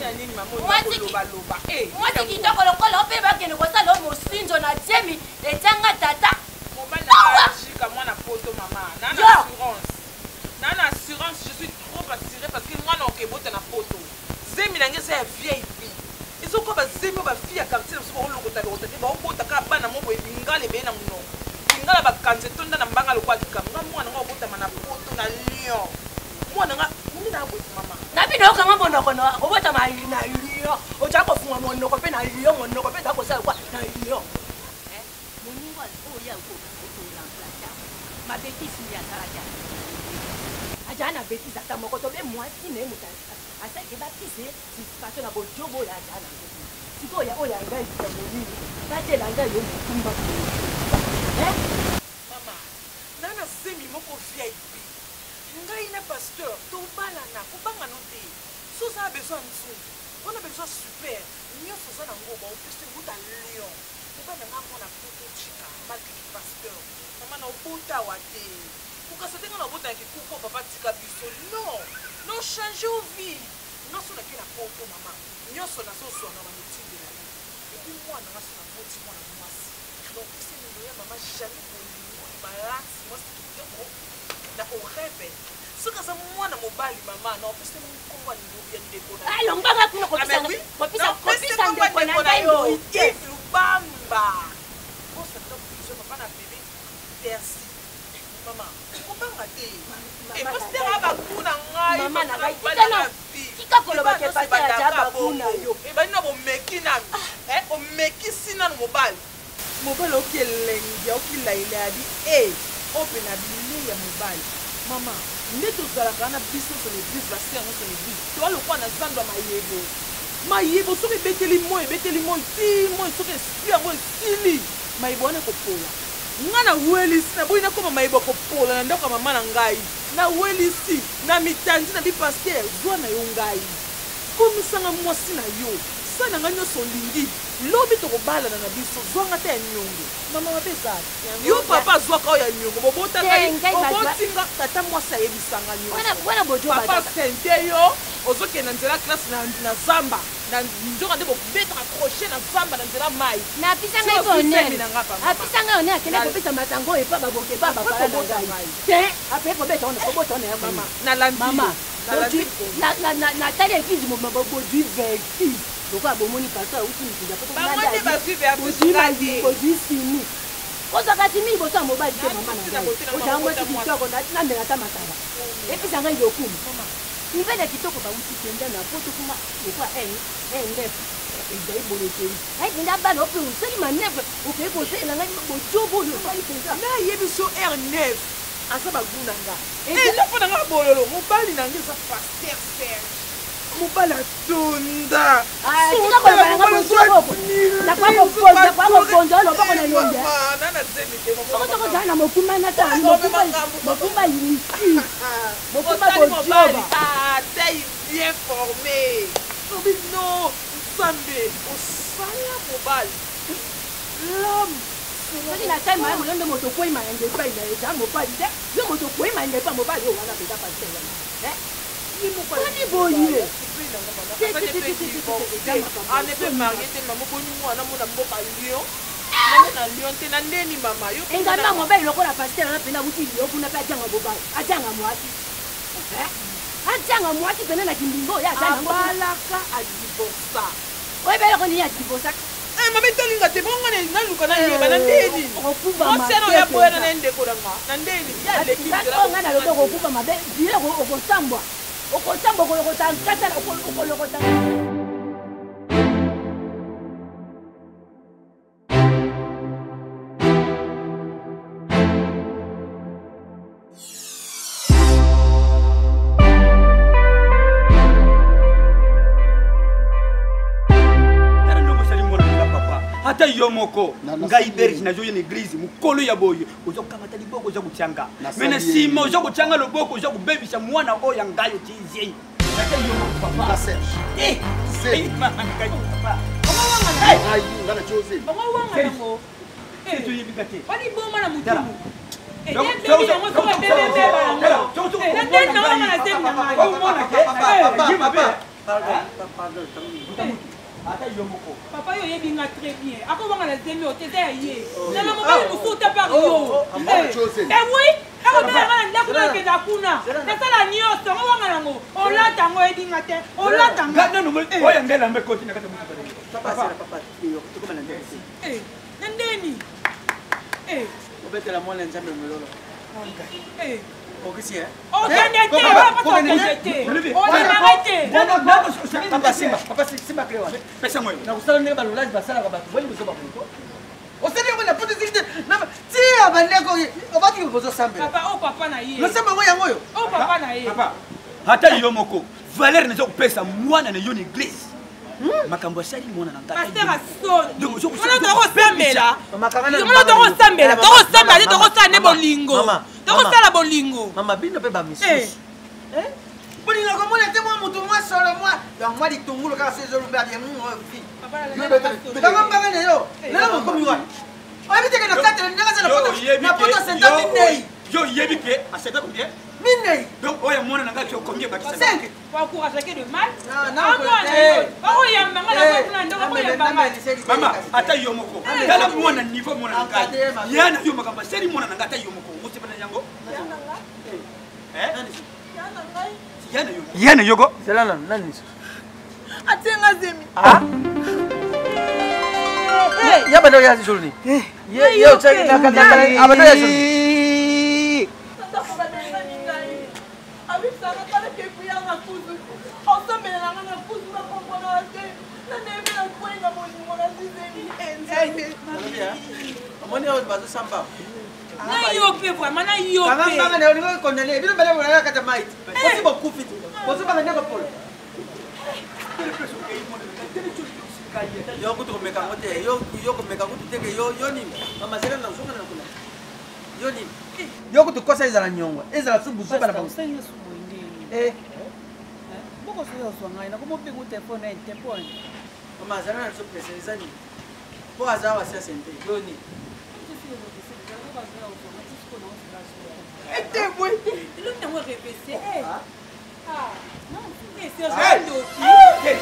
Mwati kitoko lokola ope bakene kosala mosinzo na tiemi etanga tata. Shika mwana poto mama. Nana assurance, je suis trop assurée parce que moi non kebote na poto. Zemi nange c'est vieille fille. Ils sont comme zemi ba fille à quartier na soko lokota lokota ba obota ka bana mo bo ngale be na muno. Ngala ba kanze tonda na mbanga lokwa dikanga mwana ngo obota mana poto na lion. Mwana nga mama. Nabi no kanga bono kono obota ma na lion. O ja ko fun mo no ko pe na lion mo no ko pe ta ko sa kwa na lion. Mo ni wa o ya ko ko la placa. Ma bêtise ni ataraja. Ajana bêtise ata moko to be mwati ne mutasa. Asa ke baptise si pato na bojobo ya ajana. Siko ya oya ngai ya moni. Bate la ngai yo mutumba. Mama, nana semi moko VIP. Ngai na pasteur, to bala na ko banga no te. So ça a besoin de ça. On a besoin super. Nyo so na ngoba o piste buta lion. Ko bana na mona poto chika, malgré le pasteur. Mama na buta wa te. Ko ka se tenga na buta ki kuko papa tika biso. Non. Non changer au vie. Non so na kina poto mama. Nyo so na so na ba mitinde la. Et puis moi na so na poti moi na mwasi. Donc c'est une maman jamais pour balance moi c'est tout na au rêve. Ce que ça moi na mobile maman non parce que mon combat ni bien déconner. Ah longa kuna ko pisa. Ko pisa ndeko na yo. If bamba. Ko ça donc je papa na bébé. Merci. Maman, ko banga te. Et parce que aba kuna ngai. Maman na ngai. Kika koloba ke pasa ya jaba kuna yo. E ba no bo meki na. O meki sina no mobile. Mobile okelenge okila ile adi open abili ya mobile mama ndeto zala kana biso sur les bus basé en sur les bus to alokwa na zando mayebo soki beteli moi ti moi soki spia moi sili mayebo ne ko pola ngana welisi na boina koma mayebo ko pola na ndako mama na ngai na welisi na mitanzi na bi pasteur zwa na yo ngai komisanga mwasi na yo sana nganyo solingi lobi to kobala na biso zwanga te nyongo mama mapesa yo papa zwaka ya nyongo bobota kai obotinga tata mwasa yebisanga nyongo wana bojo papa sente yo ozoke na nzela classe na zamba na njoka ndebo beta accrocher na zamba na nzela mai na pisanga ikoné apisanga one akene kopesa matango epa baboke baba para na ngai te ape ko beta on ko bota on ya mama na landi mama na tali ekizi mo maboko du verti. Pourquoi bomoni pasteur uti nikuja poto nganda ba vive ya pusikadi kodisini koza katimi bosa mobile te mama na oja ngoti kitoko na mbela ta mataba episa ngai yokumu nipenda kitoko ba uti kenda na poto kuma kwa ndef ezai bolekeli ai nda bana ope useli maneve ope ko se na ngai bojobo yo sai penza na yebiso R9 asa baguna nga eza fona nga bololo mobali na ngeza pasteur Serge mobala tunda tika kwa banga bojobo na kwa ponzo lo bako na nyonde nana zemi te mama ko jana mokuma na ta mokumba yisi mokumba bojobo taille bien formée obi no sambe osala mobali l'homme Sodi na time ma mulonde moto ko ima ngende pa ina ya mobali de yo moto ko ima ngende pa mobali yo wana peta pa tela ni mo ko ni boye ane pe marié te maman ko ni mwana mona mboka lion na lion te na ndeni mama yo engana mobali lokola pasteur na pena buti yo kuna pa janga mobali ajanga mwati ajanga mwati pena na kimbingo ya ajanga balaka adibosa oye bele ko ni ya dibosa mama itolinga te bongo na luka na yeba na ndeni oseno ya boya na ndeko na ndeni ya leki ngira ngana loto ko kuba mabe dire ko okosambwa ko lokota ko lokota ata yo moko ngai berge na joye l'église mukolo ya boyo ozo kamata liboko ozo kuchanga mena sima ozo kuchanga loboko ozo kubebisha mwana oyo ngayo tizie ata yo moko papa c'est mama ngai papa Aïe, ngana chose. Bongo wanga nango. C'est tu yebika te. Wali boma na mutu. Eh, Donc, bébé nango so bébé bébé bango. Eh, ndé nango na tem na ngai. Oh mona ke. Pardon. Ata yo moko. Papa yo yebinga très bien. Ako wanga na temi o tete ye. Na na mobali musuta par yo. Eh oui. Ako bela ngana ndako na ke dakuna. Tata la nyoso ngo wanga nango. Olata ngo yebinga te. Olata ngo. Ngana no mo. Oya ngela mbe koti na kata mutu. Papa, yo, tu comment l'entendre ici? Eh, Nandeni. Eh, on va te la moelle en jambe melolo. Eh. Ok, si hein. Oh, t'es pas ton t'es. Oh, t'es arrêté. Papa Simba Cléo. Pesa moi. Na kusala ndenge balolage basala ka bato. Boni bozoba ko. Oseli ngo na puti zilite. Si abandeko, obaki bozo sambe. Papa, oh papa na ye. No samba ngo yango yo. Oh papa na ye. Papa. Hata yo moko. Valère ne zo pesa mwana na yo église. Makambo sali mwana na ngaka. Pasteur Asson. Donc je Mwana toko sambela. Makangana. Mwana toko sambela. Toko sambela, toko sala ne bolingo. Toko sala bolingo. Mama bino pe ba misusu. Bolingo ko mona te mwa mutu mwa solo mwa. Ya mwa litungulu ka sezo lumba bien mwa fi. Papa la. Kama mbanga yo. Lelo ko mi wa. Oye biteke na katre ndanga za na poto senta minei. Yo yebi ke aseta combien? Minei. Donc oya mwana na ngaka combien ba kisa? 5. Pour encourager de mal. Non. Oh yamba ngala ndo ko yamba. Mama ata yo moko. Kala mwana niveau mwana na ngaka. Yana yo makamba seri mwana na ngaka yo moko. Musi bana yango? Yana yogo? Zelala nani? Atenga zemi. Ya bado ya jolni. Ye cheki na kata abado ya jolni. Amoni au bazo samba. Na yo pe vraiment na yo pe. Kanga mbanga na ulingo kondele. Bino bale bala kata might. Bosi bokufi. Bosi banga ndeko pole. Yo kutu kumeka ngote. Yo kumeka kutu teke yo ni. Mama zela na usonga na kuna. Yo ni. Yo kutu kosa izala nyongwa. Izala subu suba na bangu. Boko sio swanga ina como pego o telefone aí telefone. Mama zela na surpresa izani. Po azawa sia sente. Yo ni. Était bon. Il nous t'envoie répéter. Non, c'est ça.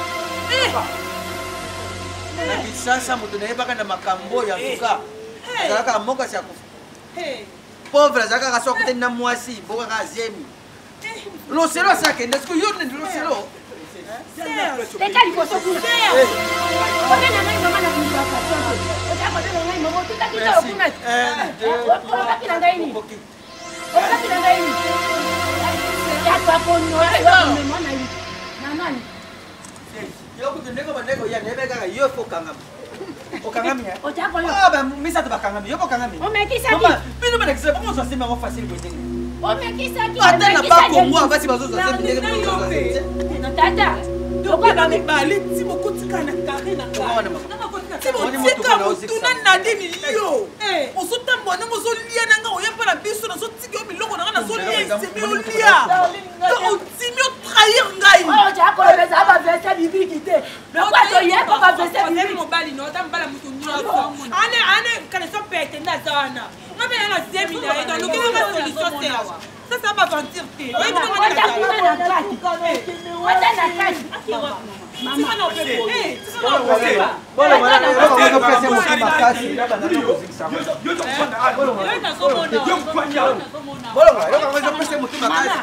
Na kisasa mtu naebaka na makambo ya tuka. Zaka moka sia kufa. Pauvre zaka ka sokote na mwasi boka ka zemi. Lo selo sake ndesiko yo ndi lo selo. Tekali koso kuzea. Oke na ngai mama na kumba ka tonto. Oja ko na ngai mama tutakita okumet. Okaki na ngai ni. Okaki na ngai ni. Ya kwa kono ya mama na ni. Na nani? Yo kutendeko bandeko ya nebeka yo fokangama. Okangami ya. Oja ko yo. Ba misa to bakangami yo fokangami. Omekisa ki. Mama, bino bana kisa bomo so sima mo facile ko tengi. Omekisa ki. Ata na ba kongo basi bazo zo sema ndenge mo. Na tata. Doko ba mi bali ti mo kutika na kare na kare. Ti mo tika mutuna na dini yo. Osuta mbona mo so lia na nga oyempa na biso na so tiki o miloko na nga na so lia semi o lia. To timi o trahir ngai. Oh, ja ko beza ba verser bibi kite. Mais quoi to ye ko ba verser bibi mo bali no ta mbala mutu nyoso. Ane kana so pete na zana. Ngabe yana zemi na edo lo kile ka solution sewa. Ça va mentir te. Oja kuna na kati. Oja na kati. Mama no pe. Bolo mwana yo pese mo makasi baba na yo zikisa. Yo to kwanda ala. Yo kwanya. Bolo mwana yo pese mo makasi.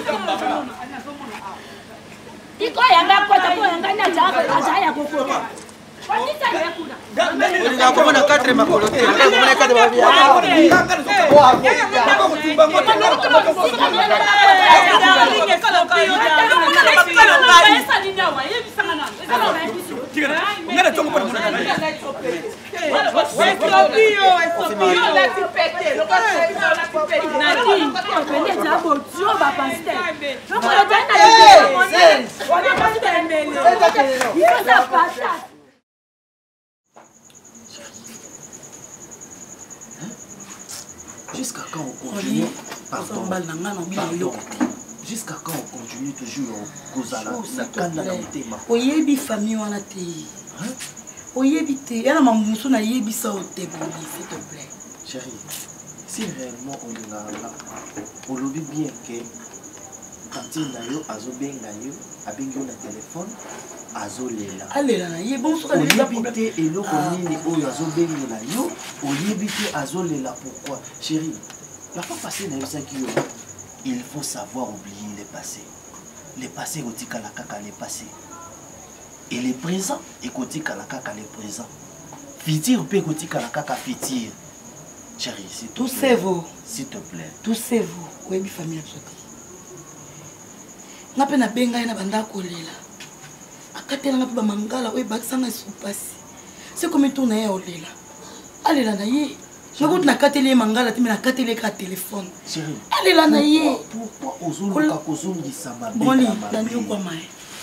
Iko yanga kwata ko yanga na jaya ko ko. Kwatisa ya kuna. Ulinga ko na 4 makolo te. Ko na 4 babia. Jusqu'à quand on continue? Pardon. Jusqu'à quand on continue toujours à Kozala? Oyebi famille wana te. Oyebi te. Yana mamuso na yebi sa ote boni, s'il te plaît. Chérie, si réellement on est là, on le dit bien que quand il a eu azobenga yo, abengi na téléphone, azolela. Alela na ye bon so on yebite eloko nini oyo azobenga na yo, on yebite azolela pourquoi? Chérie, la fois passée na yosaki yo, il faut savoir oublier le passé. Le passé kotika la kaka le passé. Et le présent ekotika la kaka le présent. Futur pe kotika la kaka futur. Chérie, s'il te plaît. Tout c'est vous. S'il te plaît. Tout c'est vous. Oui, mi famille absolue. N'a pas na benga na banda kolela. Akate na ba mangala oui bakisanga supasi. C'est comme tout na ya olela. Alela na ye. Ngako na katele mangala timi na katele ka téléphone. Chérie. Alela na ye. Pourquoi ozuluka kozongisa mabe? Boni, danyo kwa mai.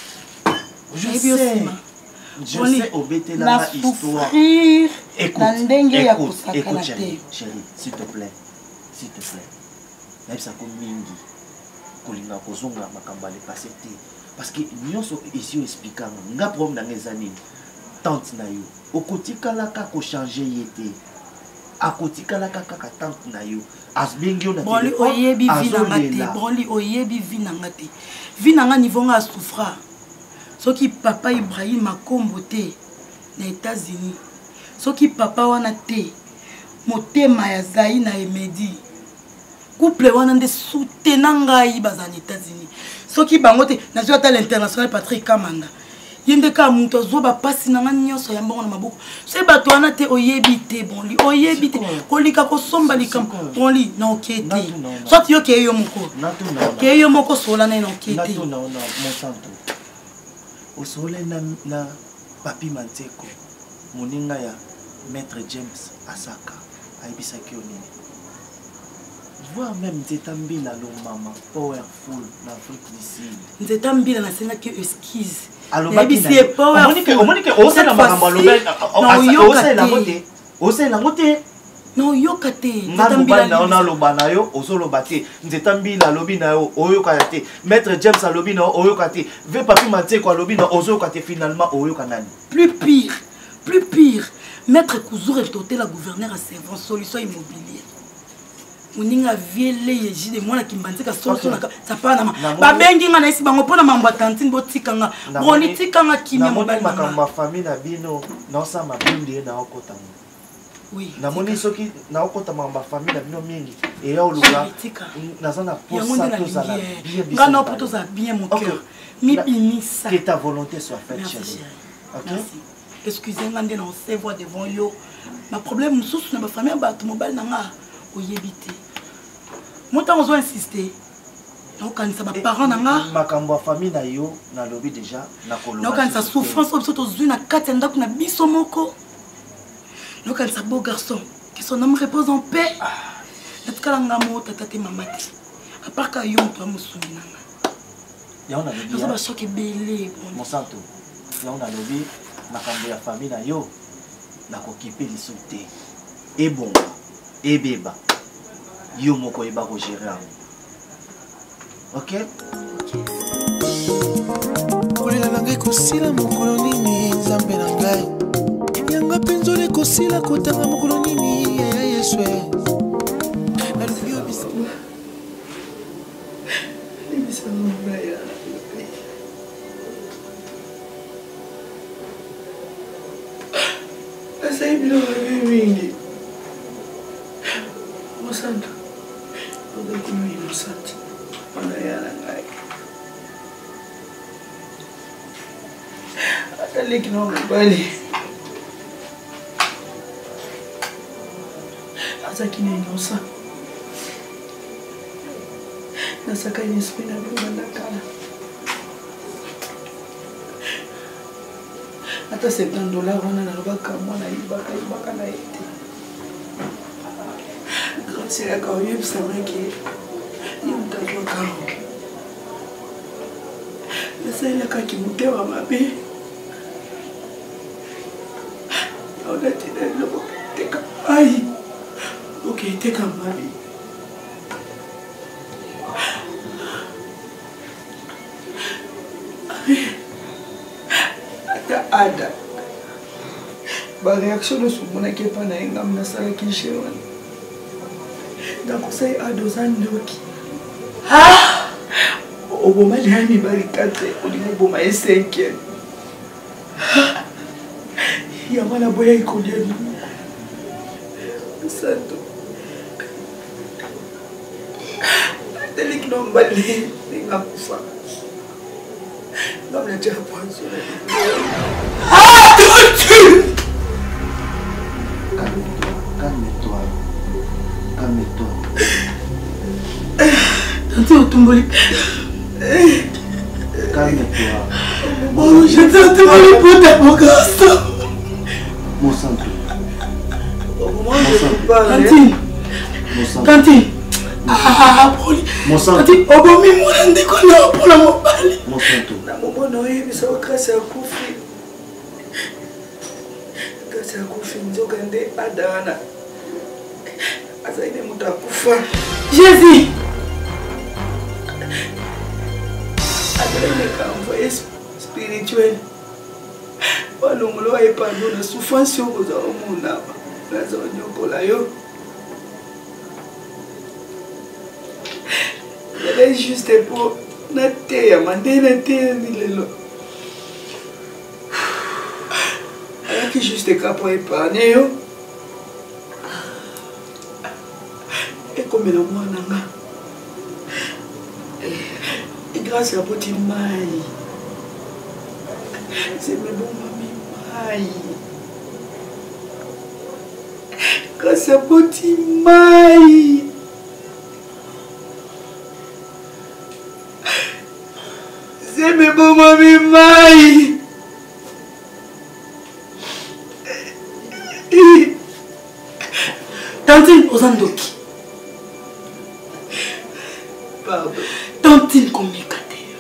Je sais. Je sais obéter la histoire. Écoute, chérie, s'il te plaît. S'il te plaît. Même ça comme mingi. Kolina kozonga makamba le passé. Parce que nous sommes ici expliquant. Nga problème dans les années. Tante na yo. Okotika la ka ko changer yete. Akotika la ka ka tante na yo. Asbengi on a Broli oyebi vinangate. Broli oyebi vinangate. Vinanga niveau nga souffra. Soki papa Ibrahim Makombo te na États-Unis. Soki papa wana te motema ya Zaï na Emedi. Couple wana nde soutenant ngai baza na États-Unis. Soki bango te na zwa ta l'international Patrick Kamanda. Yende ka muto zo ba pasi na ngani nyonso ya mbongo na maboko. Se bato wana te oyebi te bonli. Oyebi te kolika ko somba likam bonli na okete. Soit yo ke yo moko. Ke yo moko sola na okete. Na mon santo. Au soleil na papi Manteko, moninga ya maître James Asaka, aibisa kionini. Vois même Nzetambila lo mama, powerful na Afrique du Sud. Nzetambila na senga que esquisse. Alors bisi powerful. Omonike ose na makamba lobel. Ose la moté. Non yokate. Nzetambila na loba na yo, ozolo bate. Nzetambila lobi na yo, oyokate. Maître James alobi na oyokate. Ve papi Manteko alobi na ozokate finalement oyokanani. Plus pire. Maître Kouzour est doté la gouverneur à servant solution immobilière. Moninga viele yeji de mwana kimbanzeka solution na ça pas na ba bengi nga na isi bango pona mambo tantine botikanga. Bonitikanga kimia mobali ma famille na bino na sa mabindi na okotanga. Oui. Na moni soki na okota mamba famille na bino mingi et ya oluka na zana posa to zala bien bien ngana poto za bien mon cœur mi binisa que ta volonté soit faite chérie. OK? Excusez-moi de non se voir devant yo. Ma problème sous na ba famille ba to mobile nanga oyebite. Moi tant on insister. Donc quand ça ba parents nanga makambo famille na yo na lobby déjà na koloma. Donc quand ça souffrance obsoto zuna kati ndako na biso moko. Donc elle est un beau garçon, que son âme repose en paix. Est-ce qu'elle a un amour, tata et maman? À part qu'il y a un peu de soumis. Il y a un avis. Il y a un choc belé. Mon santo. Il y a un avis. Ma famille, la famille, na yo, na kokipe li sauté. Et bon, et beba. Yo moko eba ko gérer. OK? Kolela ngai kosila mokolo nini nzambe na ngai. Yanga penzole kosila kotanga mokolo nini ya Yeswe. Na lubio bisa. Bisa mbaya. Asa ibilo mingi. Mosanta. Odo kimi mosanta. Ona yana ngai. Atale kino mbali. Qui n'est innocent. Dans sa caille d'esprit, n'a pas de cara. Attends, $70, on a le bac à moi, on a été. Grâce à la carrière, c'est vrai qu'il y a un tas de carreaux. Mais ça, il y a quelqu'un qui m'a à ma vie. On a dit, aïe. Ok, t'es comme ma vie. Ada. La réaction de ce monde qui est pas dans l'engam nasalaki chez moi. Donc c'est Ada Zandoki. Ah! Au moment de l'année barricade, au niveau de ma S5. Il y a mal à boire et qu'on dit Santo. Dès que l'on va aller, il a pour ça. L'homme n'a déjà pas sur la vie. Ah, tu! Calme-toi. Calme-toi. Tanti Otumboli. Calme-toi. Oh, je t'ai Otumboli pour ta vocation. Mon sang. Tanti. Tanti. Ah, Poli. Mon sang. Tanti, obomi mwana ndeko na opona mobali. Mon sang. Na momo na oyebisa okasi akufi. Kasi akufi nzoka nde Ada wana. Azaine mutu akufa. Jésus. Adresse envoyé spirituel. Balongolo et pardon la souffrance au monde. La zone yo. Elle est juste pour nater à nater milelo. Elle qui juste capable épargner yo. Et comme le moi nanga. Et grâce à petit maï. C'est mes bons mamie maï. Grâce à petit maï. C'est mes bons mamie maï. Tantine Ozandoki. Pardon. Tantine Komikate.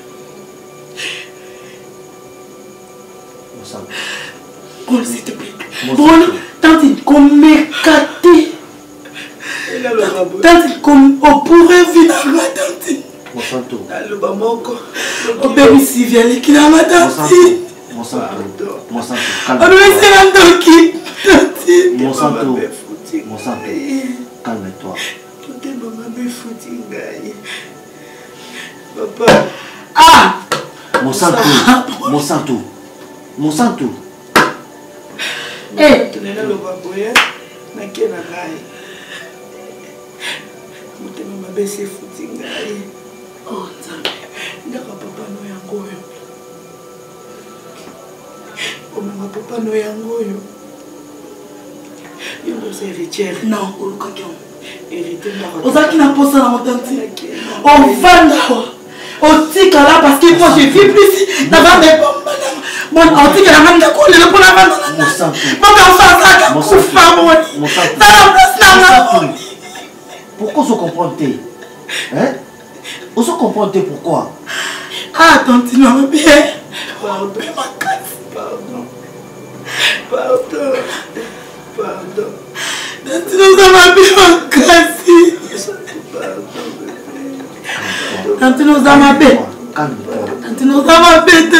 Bon, s'il te plaît. Bon, Tantine Komikate. Tantine comme on pourrait vivre dans la Tantine. Mon santo. Le bamoko. On peut aussi vient qui dans la Tantine. Mon santo. Mon santo. On doit essayer d'Andoki. Tantine. Mon santo. Mon santo. Calme-toi. Papa. Ah! Mon santo. Mon santo. Mon santo. Eh! Tu n'es pas le baboye. Na kena ngai. Mutema mabese futi ngai. Oh, Nzambe. Ndaka papa no yango yo. Omema papa no yango yo. Yongo c'est héritière. Non, olukakion. Héritière ndaka. Ozaki na posa na motanti. On vanda. On tika là parce que moi je vis plus. Na va me bon, on tika la manda ko le pour la vanda. Mon santo. Mon santo. Pourquoi vous comprenez? Hein? Vous comprenez pourquoi? Ah, tante, non, bien. Pardon, ma casse. Pardon. Pardon. Pardon. Tante, nous avons bien ma casse. Pardon, bébé. Tante, nous avons bien. Tante, nous avons bien.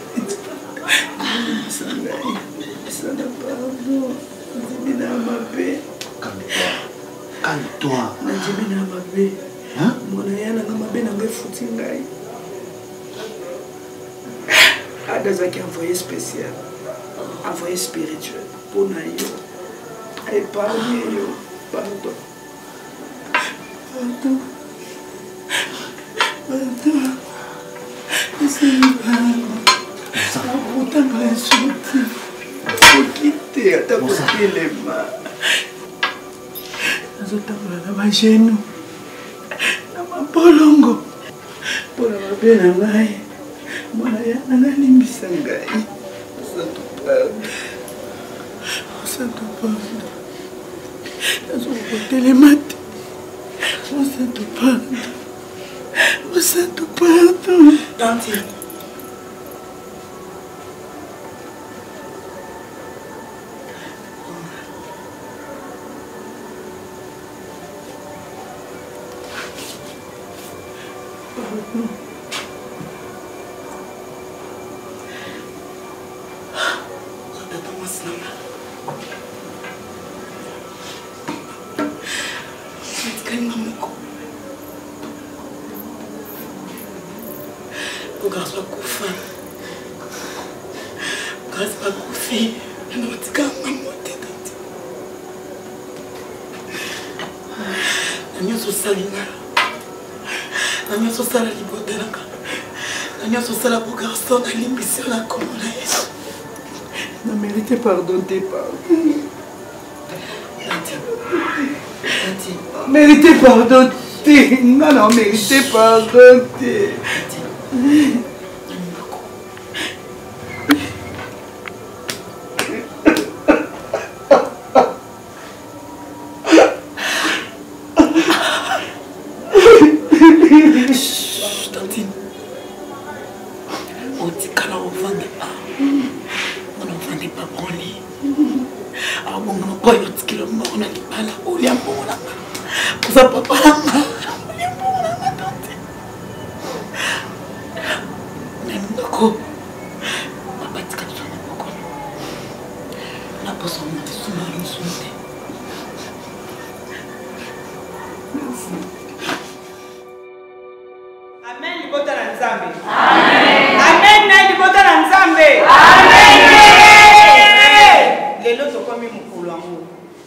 Calme-toi. Hein? Ada zaki envoyé spécial, envoyé spirituel pour naïo. Et parmi yo, pardon. Pardon. Pardon. Ça va autant me insulter. Faut quitter, attends pour les mains. Nazotambola na bajenu na mabolongo mpona mabe na ngai mwana yana nalimbisa ngai osanto pardon nazokotelema te osanto pardon osanto pardon tanti. Samba. Natikali moko. Bugarsi bakufa. Bugarsi bakufi. Natikali mamote kati. Nanyoso salina. Nanyoso sala libotelaka. Nanyoso sala bugarsi na limbisi na komona. Ne méritez pardon tes parents. Méritez pardon tes. Non, méritez pardon tes. Tantine. On dit qu'à l'enfant n'est pas. N'est pas branlé. Alors bon, on va dire que le mort n'a pas là. On est un bon là. On va pas là. On est un bon là, tante. Même d'accord. On va dire que tu n'as pas connu. La personne n'a pas souvent insulté. Merci. Amen, libota na Nzambe. Amen. Amen, na libota na Nzambe. Amen. Lelo tokomi mokolo yango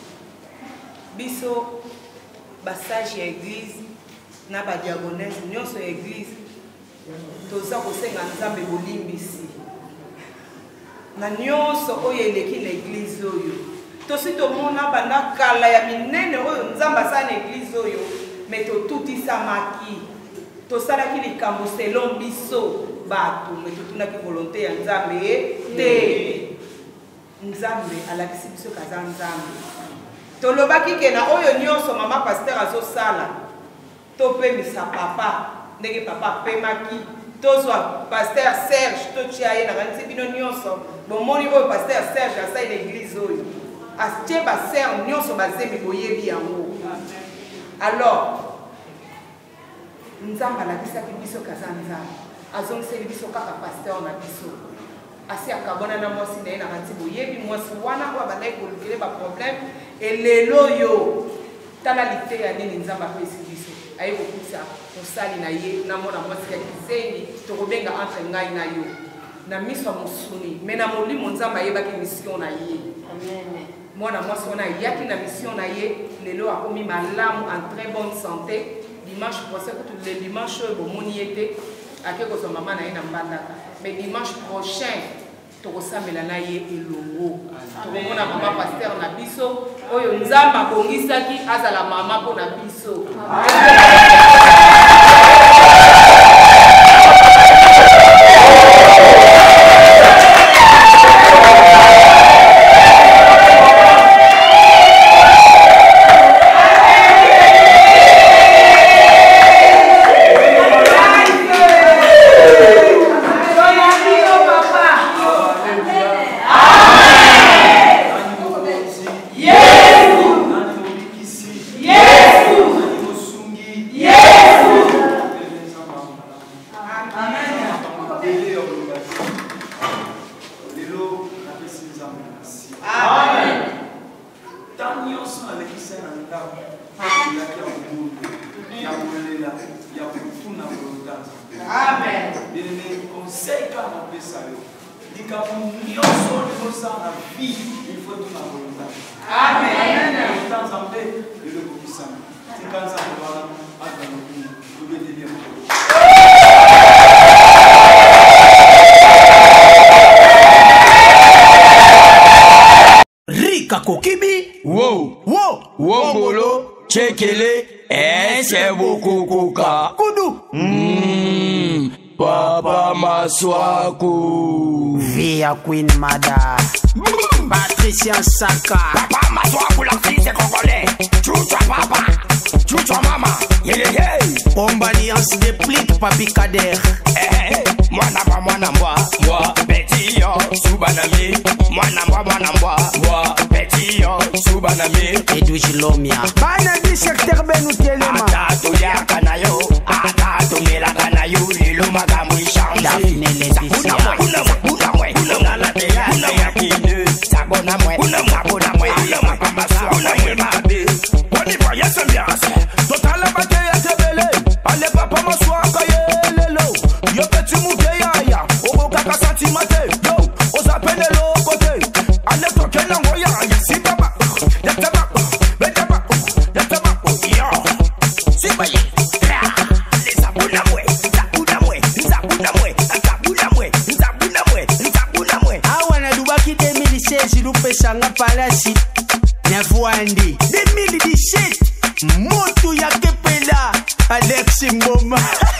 biso basage ya église na badiagonese nyonso ya église toza kosenga Nzambe bolimbisi na nyonso oyo eleki na église oyo tosi tomona banda kala ya minene oyo Nzambe asala na église oyo me totutisamaki tosalaki likambo selon biso bato me totunaki volonté ya Nzambe te. Nzambe alakisi biso kaza Nzambe tolobaki ke na oyo nyonso mama pasteur azosala topemisa papa ndenge papa apemaki tozwa pasteur Serge totia ye na kanisi bino nyonso bomoni oyo pasteur Serge asali na église oyo atie basere nyonso bazemi boyebi yango. Alors Nzambe alakisaki biso kaza Nzambe azongiseli biso kaka pasteur na biso asi akabona na mwasi na ye na kanti boyebi mwasi wana oyo bandaki kolukele baproblème elelo yo tala lite ya nini Nzambe apesi biso aye kokutisa mosali na ye na mwana mwasi ya kizengi tokobenga entre ngai na yo na miso ya mosuni me na molimo Nzambe ayebaki mission na ye. Mwana mwasi wana ayaki na mission na ye lelo akomi malamu en très bonne santé. Dimanche prochain kutu le dimanche oyo bomoni ye te ake kozwa mama na ye na mbandaka mais dimanche prochain tokosambela na ye elongo tokomona mama pasteur na biso oyo Nzambe abongisaki azala mama mpo na biso. Kokibi, wow, wow, wongolo, chekele, kuka, kudu, Papa Maswaku, Via Queen Mada, Patricia Saka, Papa Maswaku, la fille c'est congolais, Chouchou papa, Chouchou maman, yeah. Alliance des pliques, Papi Kader. Mwana moi, petit yo, Subanami, moi, petit yo, Subanami, Edouji Lomia. Bana di secteur benu telema. Atatu ya kanayo, atatu mela kanayo, lilo magamu ishanzi. Daphne Leticia. Una la te ya kine, sabona Shanga Palasi Navwandi 2017 Moto ya Kepela Alex Ngoma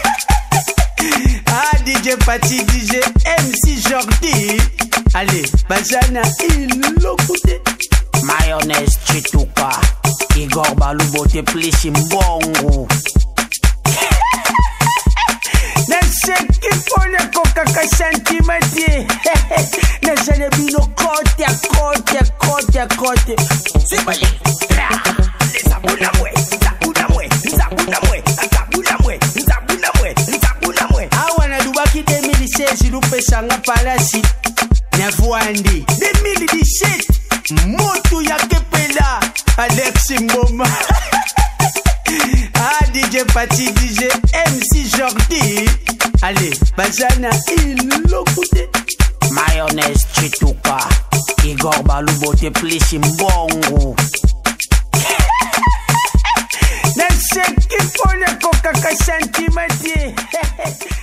DJ Pati DJ MC Jordi Allez Bazana Ilokute Mayonnaise Chituka Igor Balubote Plishi Mbongo Nasekipone kokaka santimati Nasane bino kote Sibaye Nzabuna mwe Awana dubaki 2016 Lupe Shanga Palasi Navwandi 2017 Moto ya Kepela Alex Ngoma DJ Pati DJ MC Jordi Allez Bazana Ilokute Mayonnaise Chituka Igor Balubote Plishi Mbongo Nasekipone kokaka santimati